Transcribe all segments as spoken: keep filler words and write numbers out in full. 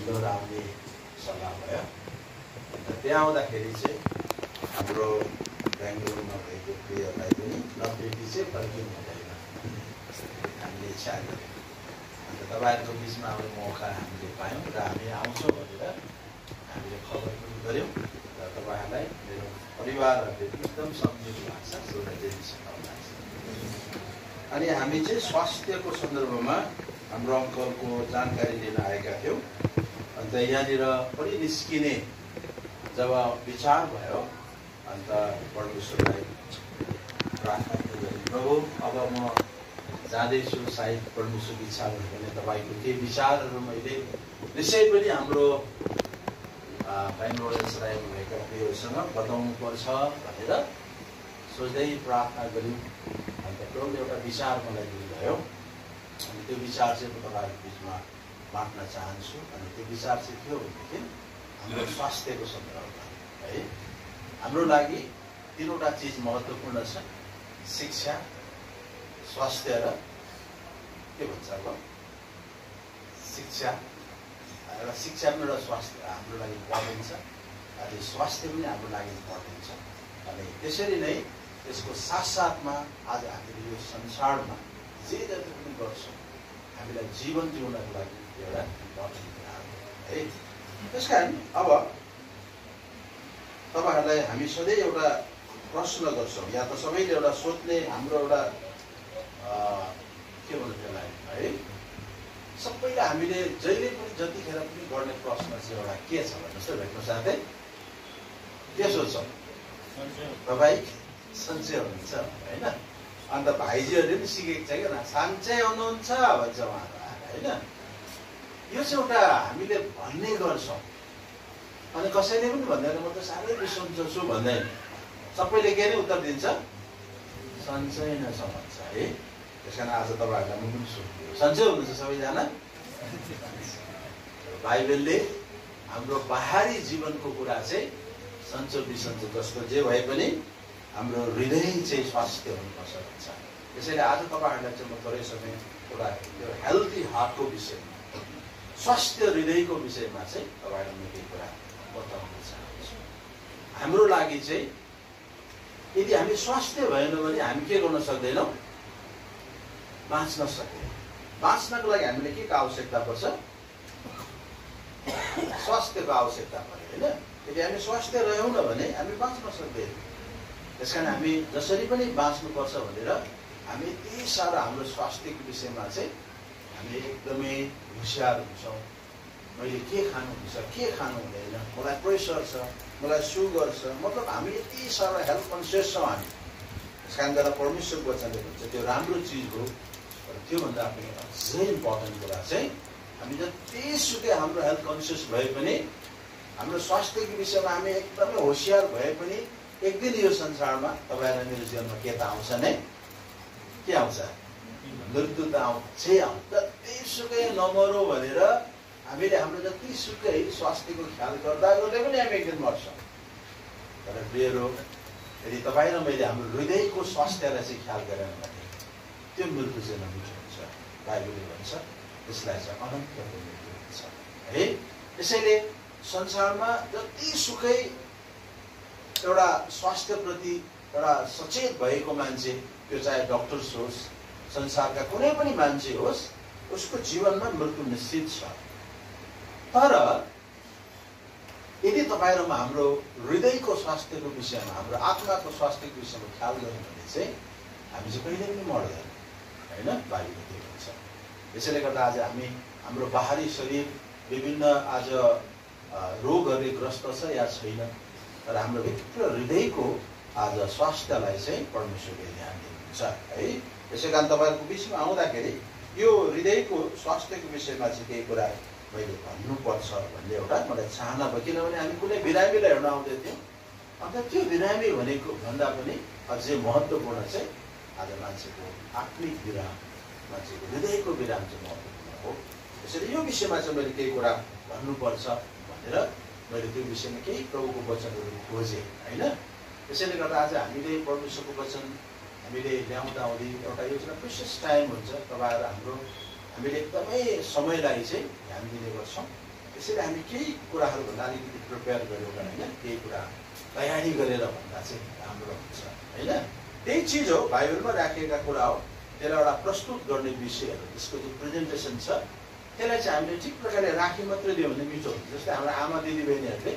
दोहोऱ्याउने सल्लाह भयो। त्यहाँ आउँदाखेरि चाहिँ हाम्रो बेङ्गलोरमा भएको प्रियलाई पनि नब्बेटी चाहिँ फर्किनु हुँदैन हामीले इच्छा गऱ्यौँ। अन्त तपाईँहरूको बिचमा अब मौका हामीले पायौँ र हामी आउँछौँ भनेर हामीले खबर पनि गऱ्यौँ र तपाईँहरूलाई मेरो परिवारहरूले एकदम सम्झिनु भएको छ, सोधेसँग लाग्छ। अनि हामी चाहिँ स्वास्थ्यको सन्दर्भमा हाम्रो अङ्कलको जानकारी लिन आएका थियौँ। अन्त यहाँनिर पनि निस्किने जब विचार भयो अन्त परमेश्वरलाई प्रार्थना गऱ्यौँ, प्रभु अब म जाँदैछु, सायद परमेश्वरको इच्छा भयो भने तपाईँको केही विचारहरू मैले निश्चय पनि हाम्रो बेङ्गलोर इजरायल भएका प्रियहरूसँग बताउनु पर्छ भनेर सोच्दै प्रार्थना गऱ्यौँ। अन्त प्रभुले एउटा विचार मलाई दिनुभयो अनि त्यो विचार चाहिँ म तपाईँहरूको बिचमा बाँड्न चाहन्छु। अनि त्यो विचार चाहिँ के हो भनेदेखि हाम्रो स्वास्थ्यको सन्दर्भमा है हाम्रो लागि तिनवटा चिज महत्त्वपूर्ण छ, शिक्षा, स्वास्थ्य र के भन्छ अब शिक्षा र शिक्षा पनि एउटा स्वास्थ्य हाम्रो लागि इम्पोर्टेन्ट छ अनि स्वास्थ्य पनि हाम्रो लागि इम्पोर्टेन्ट छ। अनि त्यसरी नै त्यसको साथसाथमा आज हामीले यो संसारमा जे जति पनि गर्छौँ हामीलाई जीवन जिउनको लागि एउटा इम्पोर्टेन्ट कुरा हो है। त्यस कारण अब तपाईँहरूलाई हामी सधैँ एउटा प्रश्न गर्छौँ, या त सबैले एउटा सोध्ने हाम्रो एउटा के भन्नु त्यसलाई है, सबैले हामीले जहिले पनि जतिखेर पनि गर्ने प्रश्न चाहिँ एउटा के छ भन्नुहोस् त भेट्नु साथै, के सोध्छौँ तपाईँ सन्चै हुनुहुन्छ होइन? अन्त भाइजीहरूले पनि सिकेको छ क्या, सन्चै हुनुहुन्छ भन्छ उहाँहरू होइन। यो चाहिँ एउटा हामीले भन्ने गर्छौँ अनि कसैले पनि भन्दैन म त साह्रै बिसन्चो छु भन्दैन, सबैले के नै उत्तर दिन्छ सन्चै नै छ भन्छ है। त्यस कारण आज तपाईँहरूलाई म पनि सोध्छु, सन्चै हुनुहुन्छ सबैजना? बाइबलले हाम्रो बाहिरी जीवनको कुरा चाहिँ सन्चो बिसन्चो जस्तो जे भए पनि हाम्रो हृदय चाहिँ स्वास्थ्य हुनुपर्छ भन्छ। त्यसैले आज तपाईँहरूलाई चाहिँ म थोरै समय एउटा यो हेल्दी हार्टको विषयमा, स्वास्थ्य हृदयको विषयमा चाहिँ तपाईँहरूलाई म केही कुरा बताउन चाहन्छु। हाम्रो लागि चाहिँ यदि हामी स्वास्थ्य भएन भने हामी के गर्न सक्दैनौँ, बाँच्न सक्दैनौँ। बाँच्नको लागि हामीले के को आवश्यकता पर्छ, स्वास्थ्यको आवश्यकता पर्यो होइन। यदि हामी स्वास्थ्य रह्यौँ न भने हामी बाँच्न सक्दैनौँ। त्यस कारण हामी जसरी पनि बाँच्नुपर्छ भनेर हामी यति साह्रो हाम्रो स्वास्थ्यको विषयमा चाहिँ हामी एकदमै होसियार हुन्छौँ। मैले के खानु हुन्छ, के खानु हुँदैन, मलाई प्रेसर छ, मलाई सुगर छ, मतलब हामी यति साह्रो हेल्थ कन्सियस छौँ हामी। त्यस कारण गर्दा परमेश्वरको वचनले भन्छ त्यो राम्रो चिज हो, तर त्योभन्दा पनि अझै इम्पोर्टेन्ट कुरा चाहिँ हामी जतिसुकै हाम्रो हेल्थ कन्सियस भए पनि, हाम्रो स्वास्थ्यको विषयमा हामी एकदमै होसियार भए पनि एक दिन यो संसारमा तपाईँलाई मेरो जीवनमा के त आउँछ नै, के आउँछ, मृत्यु त आउँछै आउँछ। जतिसुकै नमरौँ भनेर हामीले हाम्रो जतिसुकै स्वास्थ्यको ख्याल गर्दा गर्दै पनि हामी एक दिन मर्छौँ। तर प्रियहरू, यदि तपाईँ र मैले हाम्रो हृदयको स्वास्थ्यलाई चाहिँ ख्याल गरेन भने त्यो मृत्यु चाहिँ नमिठो हुन्छ। बाइबलले भन्छ त्यसलाई चाहिँ अनन्तको मृत्यु हुन्छ है। त्यसैले संसारमा जतिसुकै एउटा स्वास्थ्यप्रति एउटा सचेत भएको मान्छे, त्यो चाहे डक्टर्स होस्, संसारका कुनै पनि मान्छे होस्, उसको जीवनमा मृत्यु निश्चित छ। तर यदि तपाईँ र म हाम्रो हृदयको स्वास्थ्यको विषयमा, हाम्रो आत्माको स्वास्थ्यको विषयमा ख्याल गऱ्यौँ भने चाहिँ हामी चाहिँ कहिले पनि मर्दैन होइन, बाइबलले त्यो भन्छ। यसैले गर्दा आज हामी हाम्रो बाहिरी शरीर विभिन्न आज रोगहरूले ग्रस्त छ या छैन, तर हाम्रो भित्र हृदयको आज स्वास्थ्यलाई चाहिँ परमेश्वरले ध्यान दिनुहुन्छ है। यसै कारण तपाईँहरूको बिचमा आउँदाखेरि यो हृदयको स्वास्थ्यको विषयमा चाहिँ केही कुरा मैले भन्नुपर्छ भन्ने एउटा मलाई चाहना भयो। किनभने हामी कुनै बिरामीलाई हेर्न आउँदै थियौँ, अन्त त्यो बिरामी भनेको भन्दा पनि अझै महत्त्वपूर्ण चाहिँ आज मान्छेको आत्मिक विराम, मान्छेको हृदयको विराम चाहिँ महत्त्वपूर्ण हो। त्यसैले यो विषयमा चाहिँ मैले केही कुरा भन्नुपर्छ भनेर मैले त्यो विषयमा केही प्रभुको वचनहरू खोजेँ होइन। त्यसैले गर्दा आज हामीले परमेश्वरको वचन हामीले ल्याउँदा आउँदै एउटा यो चाहिँ प्रेसियस टाइम हुन्छ। तपाईँहरू हाम्रो हामीले एकदमै समयलाई चाहिँ ध्यान दिने गर्छौँ। त्यसैले हामी केही कुराहरूभन्दा अलिकति प्रिपेयर गऱ्यौँ भने होइन केही कुरा तयारी गरेर भन्दा चाहिँ राम्रो हुन्छ होइन। त्यही चिज हो बाइबलमा राखिएका कुरा हो, त्यसलाई एउटा प्रस्तुत गर्ने विषयहरू त्यसको जो प्रेजेन्टेसन छ त्यसलाई चाहिँ हामीले ठिक प्रकारले राखी मात्रै दियो भने मिठो हुन्छ। जस्तै हाम्रो आमा दिदीबहिनीहरूले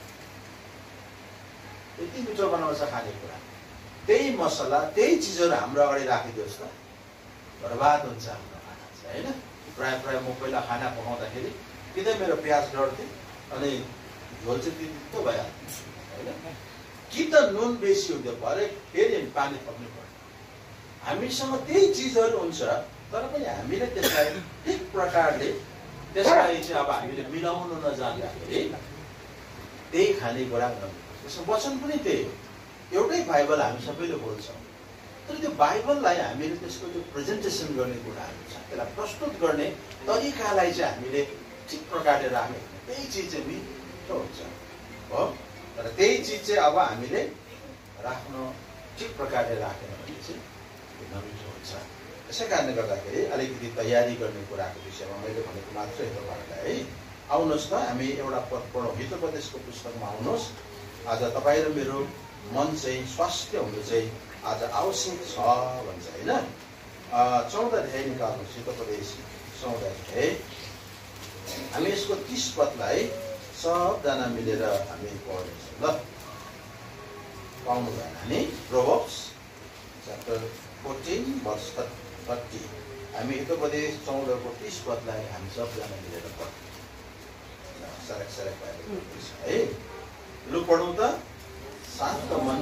यति मिठो बनाउँछ खानेकुरा, त्यही मसला त्यही चिजहरू हाम्रो अगाडि राखिदियोस् त बर्बाद हुन्छ हाम्रो खाना चाहिँ होइन। प्रायः प्रायः म पहिला खाना पकाउँदाखेरि कि त मेरो प्याज डढ्थेँ अनि झोल चाहिँ त्यति त भइहाल्थ्यो होइन, कि त नुन बेसी हुन्थ्यो भरे फेरि पानी थप्नु पर्यो। हामीसँग त्यही चिजहरू हुन्छ तर पनि हामीले त्यसलाई ठिक प्रकारले त्यसलाई चाहिँ अब हामीले मिलाउनु नजान्दाखेरि त्यही खानेकुरा बनाउनु। त्यसको वचन पनि त्यही हो, एउटै बाइबल हामी सबैले बोल्छौँ तर त्यो बाइबललाई हामीले त्यसको जो प्रेजेन्टेसन गर्ने कुराहरू छ त्यसलाई प्रस्तुत गर्ने तरिकालाई चाहिँ हामीले ठिक प्रकारले राख्यो भने त्यही चिज चाहिँ मिठो हुन्छ हो। तर त्यही चिज चाहिँ अब हामीले राख्न ठिक प्रकारले राखेन भने चाहिँ नमिठो हुन्छ। त्यसै कारणले गर्दाखेरि अलिकति तयारी गर्ने कुराको विषयमा मैले भनेको मात्रै हो तपाईँलाई है। आउनुहोस् त हामी एउटा पद पढौँ, हितोपदेशको पुस्तकमा आउनुहोस्। आज तपाईँ र मेरो मन चाहिँ स्वास्थ्य हुनु चाहिँ आज आवश्यक छ भन्छ होइन। चौध अध्याय निकाल्नुहोस्, हितोपदेश चौध अध्याय। हामी यसको तीस पदलाई सबजना मिलेर हामी पढ्नेछौँ ल। पाउनु भएन नि proverbs chapter fourteen verse thirty. हामी हितोपदेश चौधको तीस पदलाई हामी सबजना मिलेर पढ्छौँ। सरक सरक भएर है लु पढौँ त। शान्त मन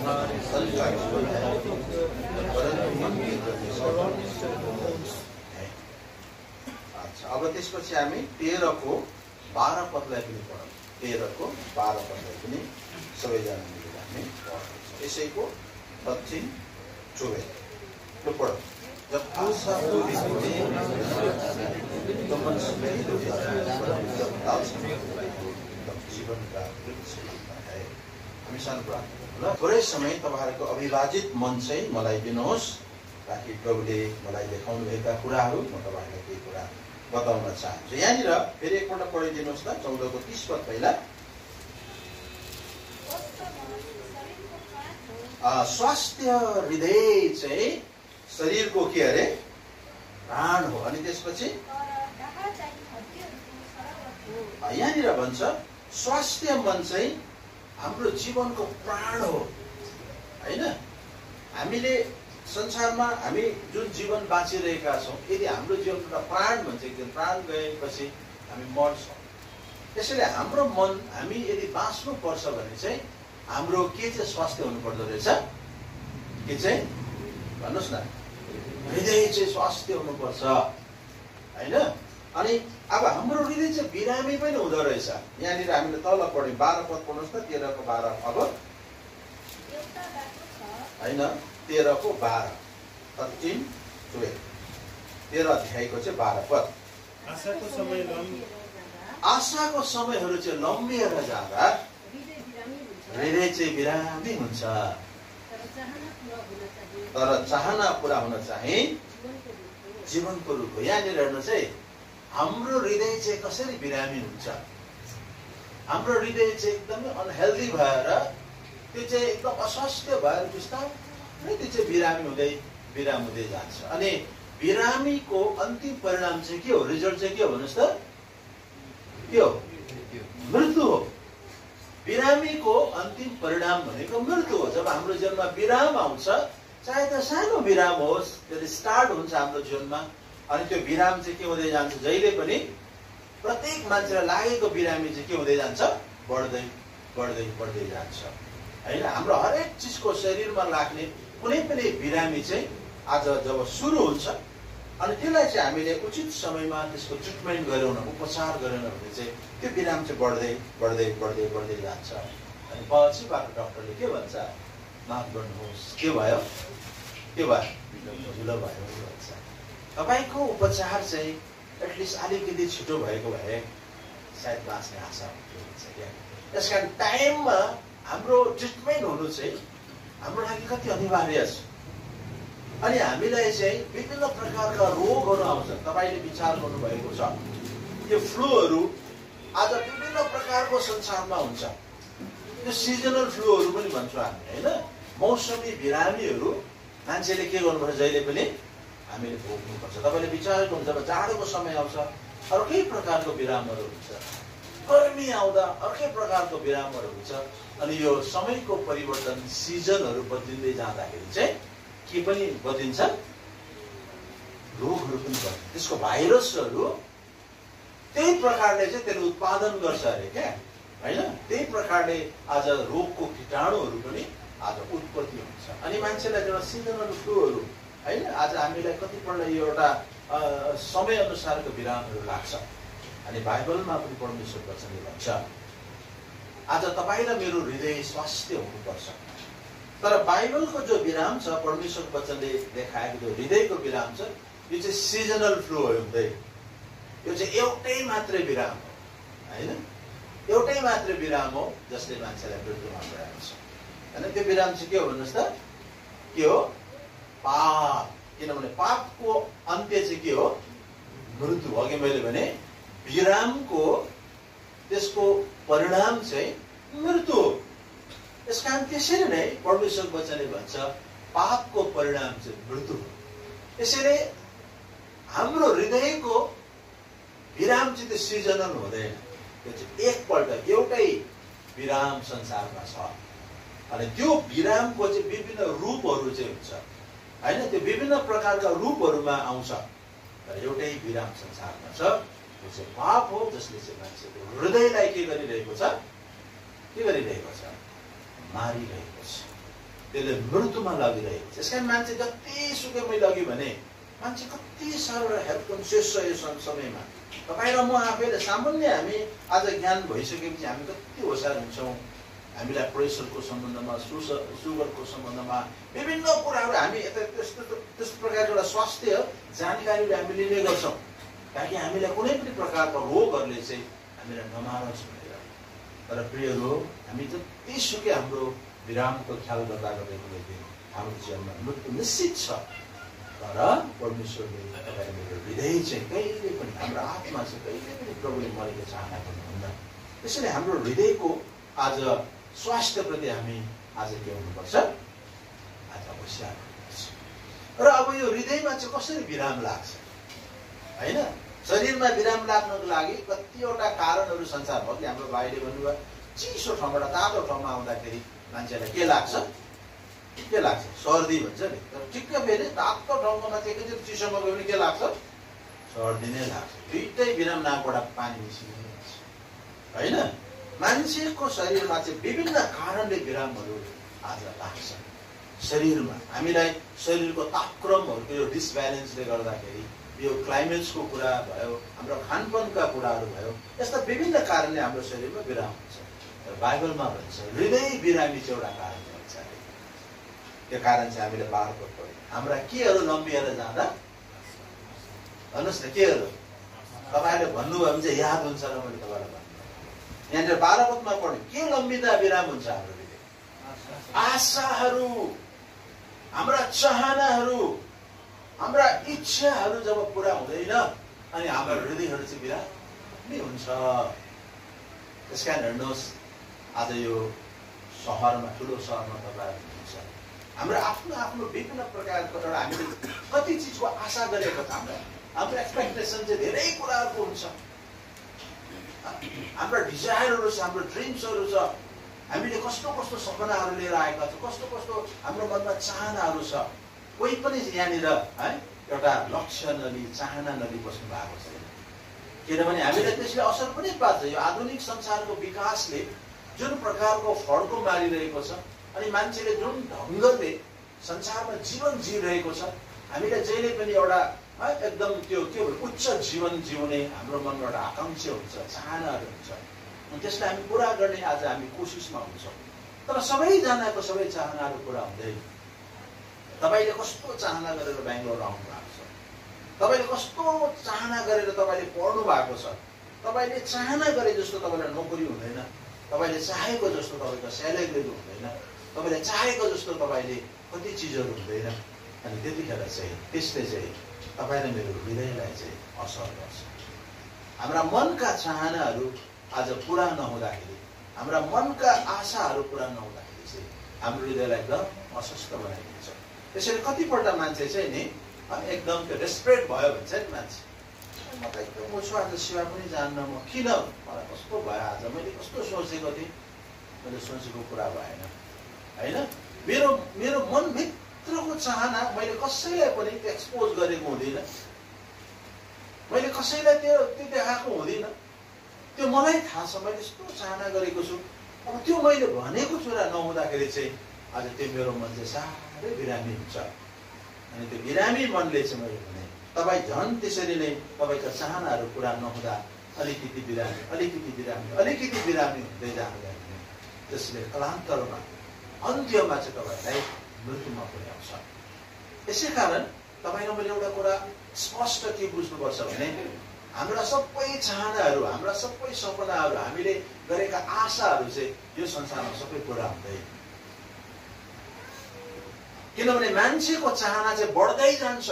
अच्छा, अब त्यसपछि हामी तेह्रको बाह्र पदलाई पनि पढौँ। तेह्रको बाह्र पदलाई पनि सबैजना मिलेर हामी पढ्छौँ। यसैको दक्षिण चुबे लु पढौँ। जब आशा पूरी होती तो मन सुमेल हो जाता है, तब जीवन का वृक्ष होता है। हामी सानो प्रार्थना ल। थोरै समय तपाईँहरूको अविभाजित मन चाहिँ मलाई दिनुहोस् ताकि प्रभुले मलाई देखाउनु भएका कुराहरू म तपाईँहरूलाई केही कुरा बताउन चाहन्छु। यहाँनिर फेरि एकपल्ट पढिदिनुहोस् त चौधको तीस पद पहिला। स्वास्थ्य हृदय चाहिँ शरीरको के अरे प्राण हो। अनि त्यसपछि यहाँनिर भन्छ स्वास्थ्य मन चाहिँ हाम्रो जीवनको प्राण हो होइन। हामीले संसारमा हामी जुन जीवन बाँचिरहेका छौँ यदि हाम्रो जीवनको एउटा प्राण भन्छ एकदिन प्राण गएपछि हामी मर्छौँ। त्यसैले हाम्रो मन हामी यदि बाँच्नु पर्छ भने चाहिँ हाम्रो के चाहिँ स्वास्थ्य हुनुपर्दो रहेछ के चाहिँ भन्नुहोस् न, हृदय चाहिँ स्वास्थ्य हुनुपर्छ होइन। अनि अब हाम्रो हृदय चाहिँ बिरामी पनि हुँदो रहेछ। यहाँनिर हामीले तल पढ्यौँ बाह्र पद पढ्नुहोस् त, तेह्रको बाह्र अब होइन तेह्रको बाह्र थर्टिन टुवेल्भ तेह्र अध्यायको चाहिँ बाह्र पद। आशाको समय आशाको समयहरू चाहिँ लम्बिएर जाँदा हृदय चाहिँ बिरामी हुन्छ, तर चाहना पुरा हुन चाहिँ जीवनको रूप हो। यहाँनिर हेर्नु चाहिँ हाम्रो हृदय चाहिँ कसरी बिरामी हुन्छ। हाम्रो हृदय चाहिँ एकदमै अनहेल्दी भएर त्यो चाहिँ एकदम अस्वास्थ्य भएर बिस्तारै त्यो चाहिँ बिरामी हुँदै बिराम हुँदै जान्छ। अनि बिरामीको अन्तिम परिणाम चाहिँ के हो, रिजल्ट चाहिँ के हो भन्नुहोस् त, के हो, मृत्यु हो। बिरामीको अन्तिम परिणाम भनेको मृत्यु हो। जब हाम्रो जीवनमा विराम आउँछ, चाहे त सानो विराम होस्, त्यसले स्टार्ट हुन्छ हाम्रो जीवनमा अनि त्यो विराम चाहिँ के हुँदै जान्छ, जहिले पनि प्रत्येक मान्छेलाई लागेको बिरामी चाहिँ के हुँदै जान्छ, बढ्दै बढ्दै बढ्दै जान्छ होइन। हाम्रो हरेक चिजको शरीरमा लाग्ने कुनै पनि बिरामी चाहिँ आज जब सुरु हुन्छ अनि त्यसलाई चाहिँ हामीले उचित समयमा त्यसको ट्रिटमेन्ट गऱ्यौँ न, उपचार गरेन भने चाहिँ त्यो बिराम चाहिँ बढ्दै बढ्दै बढ्दै बढ्दै जान्छ। अनि पछिबाट डक्टरले के भन्छ, माफ गर्नुहोस् के भयो के भयो ढिलो भयो भन्छ। तपाईँको उपचार चाहिँ एटलिस्ट अलिकति छिटो भएको भए सायद बाँच्ने आशा हुन्छ क्या। त्यस कारण टाइममा हाम्रो ट्रिटमेन्ट हुनु चाहिँ हाम्रो लागि कति अनिवार्य छ। अनि हामीलाई चाहिँ विभिन्न प्रकारका रोगहरू आउँछ। तपाईँले विचार गर्नुभएको छ यो फ्लूहरू जाडोको संसारमा हुन्छ। त्यो सिजनल फ्लूहरू पनि भन्छौँ हामी होइन, मौसमी बिरामीहरू मान्छेले के गर्नुपर्छ, जहिले पनि हामीले भोग्नुपर्छ। तपाईँले विचार गर्नु, जब जाडोको समय आउँछ अर्कै प्रकारको बिरामहरू हुन्छ, गर्मी आउँदा अर्कै प्रकारको बिरामहरू हुन्छ। अनि यो समयको परिवर्तन, सिजनहरू बदलिँदै जाँदाखेरि चाहिँ के पनि बदलिन्छ, रोगहरू पनि बदलिन्छ। त्यसको भाइरसहरू त्यही प्रकारले चाहिँ त्यसले उत्पादन गर्छ अरे क्या होइन, त्यही प्रकारले आज रोगको कीटाणुहरू पनि आज उत्पत्ति हुन्छ। अनि मान्छेलाई एउटा सिजनल फ्लूहरू होइन, आज हामीलाई कतिपल्ट यो एउटा समय अनुसारको बिरामहरू लाग्छ। अनि बाइबलमा पनि परमेश्वर वचनले भन्छ आज तपाईँ र मेरो हृदय स्वास्थ्य हुनुपर्छ। तर बाइबलको जो विराम छ, परमेश्वर वचनले देखाएको जो हृदयको विराम छ, यो चाहिँ सिजनल फ्लू हो हुँदै, यो चाहिँ एउटै मात्रै विराम हो होइन, एउटै मात्रै विराम हो जसले मान्छेलाई मृत्युमा पुर्याएको छ। होइन, त्यो विराम चाहिँ के हो भन्नुहोस् त, के हो, पाप। किनभने पापको अन्त्य चाहिँ के हो, मृत्यु हो। अघि मैले भने विरामको त्यसको परिणाम चाहिँ मृत्यु हो। यस कारण त्यसरी नै परमेश्वर वचनले भन्छ पापको परिणाम चाहिँ मृत्यु हो। त्यसैले हाम्रो हृदयको विराम चाहिँ त्यो सिजनल हुँदैन, त्यो चाहिँ एकपल्ट एउटै विराम संसारमा छ। अनि त्यो विरामको चाहिँ विभिन्न रूपहरू चाहिँ हुन्छ होइन, त्यो विभिन्न प्रकारका रूपहरूमा आउँछ। तर एउटै विराम संसारमा छ, त्यो चाहिँ पाप हो, जसले चाहिँ मान्छेको हृदयलाई के गरिरहेको छ, के गरिरहेको छ, मारिरहेको छ, त्यसले मृत्युमा लगिरहेको छ। यसकारण मान्छे जतिसुकै मैले अघि भने मान्छे कति साह्रो हेल्थ कन्सियस छ यो समयमा। तपाईँ र म आफैले सामान्य हामी आज ज्ञान भइसकेपछि हामी कति होसियार हुन्छौँ। हामीलाई प्रेसरको सम्बन्धमा, सुस सुगरको सम्बन्धमा विभिन्न कुराहरू हामी यता त्यस्तो त्यस्तो प्रकारको एउटा स्वास्थ्य जानकारीले हामी लिने गर्छौँ, ताकि हामीलाई कुनै पनि प्रकारको रोगहरूले चाहिँ हामीलाई नमारोस् भनेर। तर प्रियहरू, हामी जतिसुकै हाम्रो विरामको ख्याल गर्दा गर्दै गएदेखि हाम्रो जीवनमा मृत्यु निश्चित छ। तर परमेश्वरले तपाईँ मेरो हृदय चाहिँ कहिले पनि, हाम्रो आत्मा चाहिँ कहिले पनि प्रभुले मरेको चाहना गर्नुहुन्न। त्यसैले हाम्रो हृदयको आज स्वास्थ्यप्रति हामी आज के हुनुपर्छ, आज होसियार हुनुपर्छ। र अब यो हृदयमा चाहिँ कसरी विराम लाग्छ होइन, शरीरमा विराम लाग्नको लागि कतिवटा कारणहरू संसारभरि हाम्रो भाइले भन्नुभयो, चिसो ठाउँबाट तातो ठाउँमा आउँदाखेरि मान्छेलाई के लाग्छ, के लाग्छ, सर्दी भन्छ नि। तर ठिक्क फेरि तातो ठाउँमा चाहिँ एकैचोटि चिसोमा गयो भने के लाग्छ, सर्दी नै लाग्छ। दुइटै विराम नाकबाट पानी निस्किने होइन। मान्छेको शरीरमा चाहिँ विभिन्न कारणले विरामहरू आज लाग्छ। शरीरमा हामीलाई शरीरको तापक्रमहरूको यो डिसब्यालेन्सले गर्दाखेरि, यो क्लाइमेट्सको कुरा भयो, हाम्रो खानपानका कुराहरू भयो, यस्ता विभिन्न कारणले हाम्रो शरीरमा विराम हुन्छ। तर बाइबलमा भन्छ हृदय बिरामी चाहिँ एउटा कारण भन्छ। त्यो कारण चाहिँ हामीले बाह्रपद पढ्यौँ। हाम्रा केहरू लम्बिएर जाँदा भन्नुहोस् न, केहरू तपाईँले भन्नुभयो भने चाहिँ याद हुन्छ र मैले तपाईँलाई भन्नु। यहाँनिर बाह्रपदमा पढ्यौँ, के लम्बिँदा विराम हुन्छ हाम्रो हृदय, आशाहरू, हाम्रा चाहनाहरू, हाम्रा इच्छाहरू जब पुरा हुँदैन अनि हाम्रो हृदयहरू चाहिँ बिरामी हुन्छ। त्यस कारण हेर्नुहोस्, आज यो सहरमा, ठुलो सहरमा तपाईँहरू हुन्छ, हाम्रो आफ्नो आफ्नो विभिन्न प्रकारको एउटा हामीले कति चिजको आशा गरेको छ, हाम्रो हाम्रो एक्सपेक्टेसन चाहिँ धेरै कुराहरूको हुन्छ। हाम्रो डिजायरहरू छ, हाम्रो ड्रिम्सहरू छ, हामीले कस्तो कस्तो सपनाहरू लिएर आएका छौँ, कस्तो कस्तो हाम्रो मनमा चाहनाहरू छ। कोही पनि यहाँनिर है एउटा लक्ष्य नलिई, चाहना नलिई बस्नु भएको छैन। किनभने हामीलाई त्यसले असर पनि पार्छ। यो आधुनिक संसारको विकासले जुन प्रकारको फड्को मारिरहेको छ अनि मान्छेले जुन ढङ्गले संसारमा जीवन जिइरहेको छ, हामीलाई जहिले पनि एउटा एकदम त्यो के भन्छ, उच्च जीवन जिउने हाम्रो मनमा एउटा आकाङ्क्षा हुन्छ, चाहनाहरू हुन्छ। अनि त्यसलाई हामी पुरा गर्ने आज हामी कोसिसमा हुन्छौँ। तर सबैजनाको सबै चाहनाहरू पुरा हुँदैन। तपाईँले कस्तो चाहना गरेर बेङ्गलोर आउनु भएको छ, तपाईँले कस्तो चाहना गरेर तपाईँले पढ्नु भएको छ, तपाईँले चाहना गरे जस्तो तपाईँलाई नोकरी हुँदैन, तपाईँले चाहेको जस्तो तपाईँको स्यालेरीहरू हुँदैन, तपाईँले चाहेको जस्तो तपाईँले कति चिजहरू हुँदैन। अनि त्यतिखेर चाहिँ त्यसले चाहिँ तपाईँ र मेरो हृदयलाई चाहिँ असर गर्छ। हाम्रा मनका चाहनाहरू आज पुरा नहुँदाखेरि, हाम्रा मनका आशाहरू पुरा नहुँदाखेरि चाहिँ हाम्रो हृदयलाई एकदम अस्वस्थ बनाइदिन्छ। त्यसैले कतिपल्ट मान्छे चाहिँ नि एकदम त्यो डेस्परेट भयो भन्छ नि मान्छे, म त एकदम म छु आज सेवा पनि जान्न, म किन, मलाई कस्तो भयो आज, मैले कस्तो सोचेको थिएँ, मैले सोचेको कुरा भएन होइन। मेरो मेरो मनभित्रको चाहना मैले कसैलाई पनि त्यो एक्सपोज गरेको हुँदिनँ, मैले कसैलाई त्यो त्यो देखाएको हुँदिनँ, त्यो मलाई थाहा छ मैले यस्तो चाहना गरेको छु। अब त्यो मैले भनेको कुरा नहुँदाखेरि चाहिँ आज त्यो मेरो मन चाहिँ साह्रै बिरामी हुन्छ। अनि त्यो बिरामी मनले चाहिँ मैले भने तपाईँ झन् त्यसरी नै तपाईँका चाहनाहरू पुरा नहुँदा अलिकति बिरामी अलिकति बिरामी अलिकति बिरामी हुँदै जाँदा त्यसले कालान्तरमा अन्त्यमा चाहिँ तपाईँलाई मृत्युमा पुर्याउँछ। यसै कारण तपाईँले मैले एउटा कुरा स्पष्ट के बुझ्नुपर्छ भने हाम्रा सबै चाहनाहरू, हाम्रा सबै सपनाहरू, हामीले गरेका आशाहरू चाहिँ यो संसारमा सबै पुरा हुँदैन। किनभने मान्छेको चाहना चाहिँ बढ्दै जान्छ,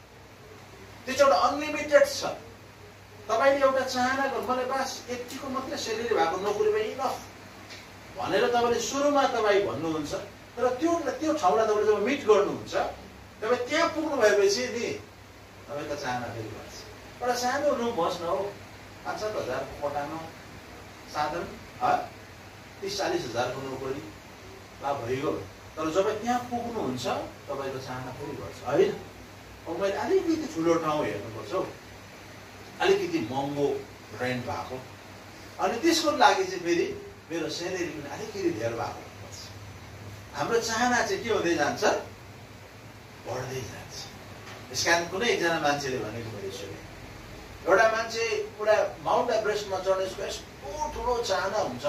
त्यो चाहिँ एउटा अनलिमिटेड छ। तपाईँले एउटा चाहना गर्नु, मलाई बास यतिको मात्रै शरीर भएको नोकरी भए इनफ भनेर तपाईँले सुरुमा तपाईँ भन्नुहुन्छ, तर त्यो त्यो ठाउँलाई तपाईँले जब मिट गर्नुहुन्छ, तपाईँ त्यहाँ पुग्नु भएपछि नि तपाईँको चाहना फेरि बढ्छ। एउटा सानो रुम बस्न हो, पाँच सात हजारको कोठामा साधन तिस चालिस हजारको नोकरी वा भइगयो, तर जब त्यहाँ पुग्नुहुन्छ तपाईँको चाहना फेरि बढ्छ होइन। अब मैले अलिकति ठुलो ठाउँ हेर्नुपर्छ हौ, अलिकति महँगो रेन्ट भएको, अनि त्यसको लागि चाहिँ फेरि मेरो सेलेरी पनि अलिकति धेर भएको हुनुपर्छ। हाम्रो चाहना चाहिँ के हुँदै जान्छ, बढ्दै जान्छ। त्यस कारण कुनै एकजना मान्छेले भनेको मैले सुने, एउटा मान्छे पुरा माउन्ट एभरेस्टमा चढ्ने यस्तो ठुलो चाहना हुन्छ,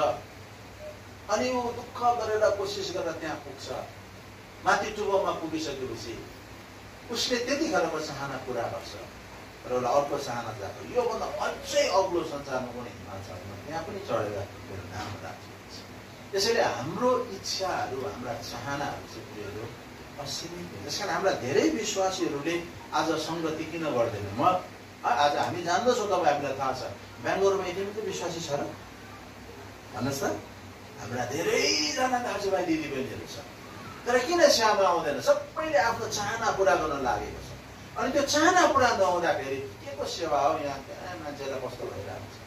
अनि ऊ दुःख गरेर कोसिस गरेर त्यहाँ पुग्छ। माथि टुप्पोमा पुगिसकेपछि उसले त्यतिखेरको चाहना पुरा गर्छ, र उसलाई अर्को चाहना जान्छ, योभन्दा अझै अग्लो संसारमा कुनै हिमाल छ त्यहाँ पनि चढेर मेरो नाम राख्छ। त्यसैले हाम्रो इच्छाहरू, हाम्रा चाहनाहरू चाहिँ पुरै असीमित हुन्छ। त्यस कारण हाम्रा धेरै विश्वासीहरूले आज सङ्गति किन गर्दैन? म आज हामी जान्दछौँ, तपाईँ हामीलाई थाहा छ बेङ्गलोरमा यति मात्रै विश्वासी छ र भन्नुहोस् त। हाम्रा धेरैजना दाजुभाइ दिदीबहिनीहरू छ, तर किन सेवामा आउँदैन? सबैले आफ्नो चाहना पुरा गर्न लागेको छ, अनि त्यो चाहना पुरा नहुँदाखेरि के को सेवा हो? यहाँ मान्छेलाई कस्तो भइरहेको छ।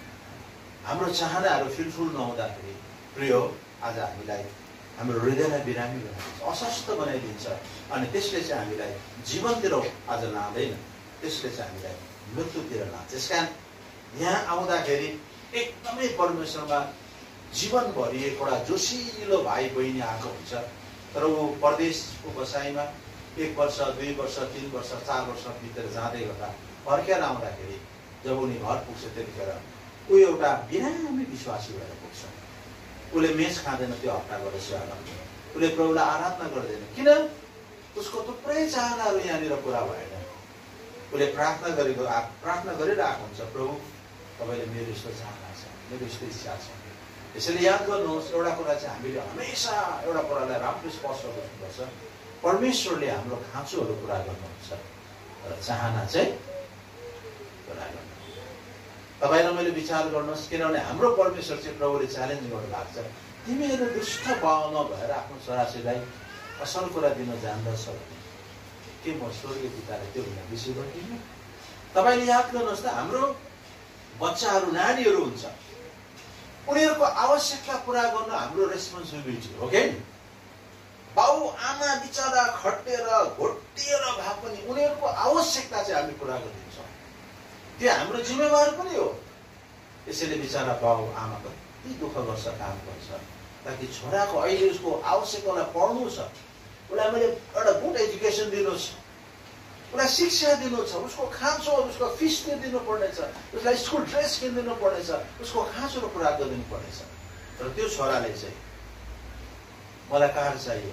हाम्रो चाहनाहरू फिलफुल नहुँदाखेरि प्रिय आज हामीलाई हाम्रो हृदयलाई बिरामी बनाइदिन्छ, अस्वस्थ बनाइदिन्छ, अनि त्यसले चाहिँ हामीलाई जीवनतिर आज लाँदैन, त्यसले चाहिँ हामीलाई मृत्युतिर लान्छ। त्यस कारण यहाँ आउँदाखेरि एकदमै परमेश्वरमा जीवनभरि एउटा जोसिलो भाइ बहिनी आएको हुन्छ, तर ऊ परदेशको बसाइमा एक वर्ष दुई वर्ष तिन वर्ष चार वर्ष भित्र जाँदै गर्दा फर्केर आउँदाखेरि जब उनी घर पुग्छ त्यतिखेर ऊ एउटा बिरामी विश्वासी भएर पुग्छ। उसले मेच खाँदैन त्यो हप्ता गरेर सेवा गर्दैन, उसले प्रभुलाई आराधना गर्दैन। किन? उसको थुप्रै चाहनाहरू यहाँनिर पुरा भएन। उसले प्रार्थना गरेको प्रार्थना गरिरहेको हुन्छ, प्रभु तपाईँले मेरो यस्तो चाहना छ, मेरो यस्तो इच्छा छ। यसैले याद गर्नुहोस्, एउटा कुरा चाहिँ हामीले हमेसा एउटा कुरालाई राम्रो स्पष्ट गर्नुपर्छ, परमेश्वरले हाम्रो खाँचोहरू पुरा गर्नुहुन्छ, र चाहना चाहिँ पुरा गर्नु। तपाईँलाई मैले विचार गर्नुहोस्, किनभने हाम्रो परमेश्वर चाहिँ प्रभुले च्यालेन्ज गर्नु भएको छ, तिमीहरू दुष्ट बाउ नभएर आफ्नो छोराछोरीलाई असल कुरा दिन जान्दछ भने के म स्वर्गीय पिताले त्यो भन्दा बेसी गर्दिनँ? तपाईँले याद गर्नुहोस् त, हाम्रो बच्चाहरू नानीहरू हुन्छ, उनीहरूको आवश्यकता पुरा गर्न हाम्रो रेस्पोन्सिबिलिटी हो कि? बाउ आमा बिचरा खटेर घोटिएर भए पनि उनीहरूको आवश्यकता चाहिँ हामी पुरा गरिदिन्छौँ, त्यो हाम्रो जिम्मेवार पनि हो। यसैले बिचरा बाउ आमा कति दुःख गर्छ, काम गर्छ, ताकि छोराको अहिले उसको आवश्यकतालाई पढ्नु छ, उसलाई मैले एउटा गुड एजुकेसन दिनु छ, उसलाई शिक्षा दिनु छ, उसको खाँचो उसको फिस दिनु पर्नेछ, उसलाई स्कुल ड्रेस किनिदिनु पर्नेछ, उसको खाँचोहरू पुरा गरिदिनु पर्नेछ। तर त्यो छोराले चाहिँ मलाई कार चाहियो,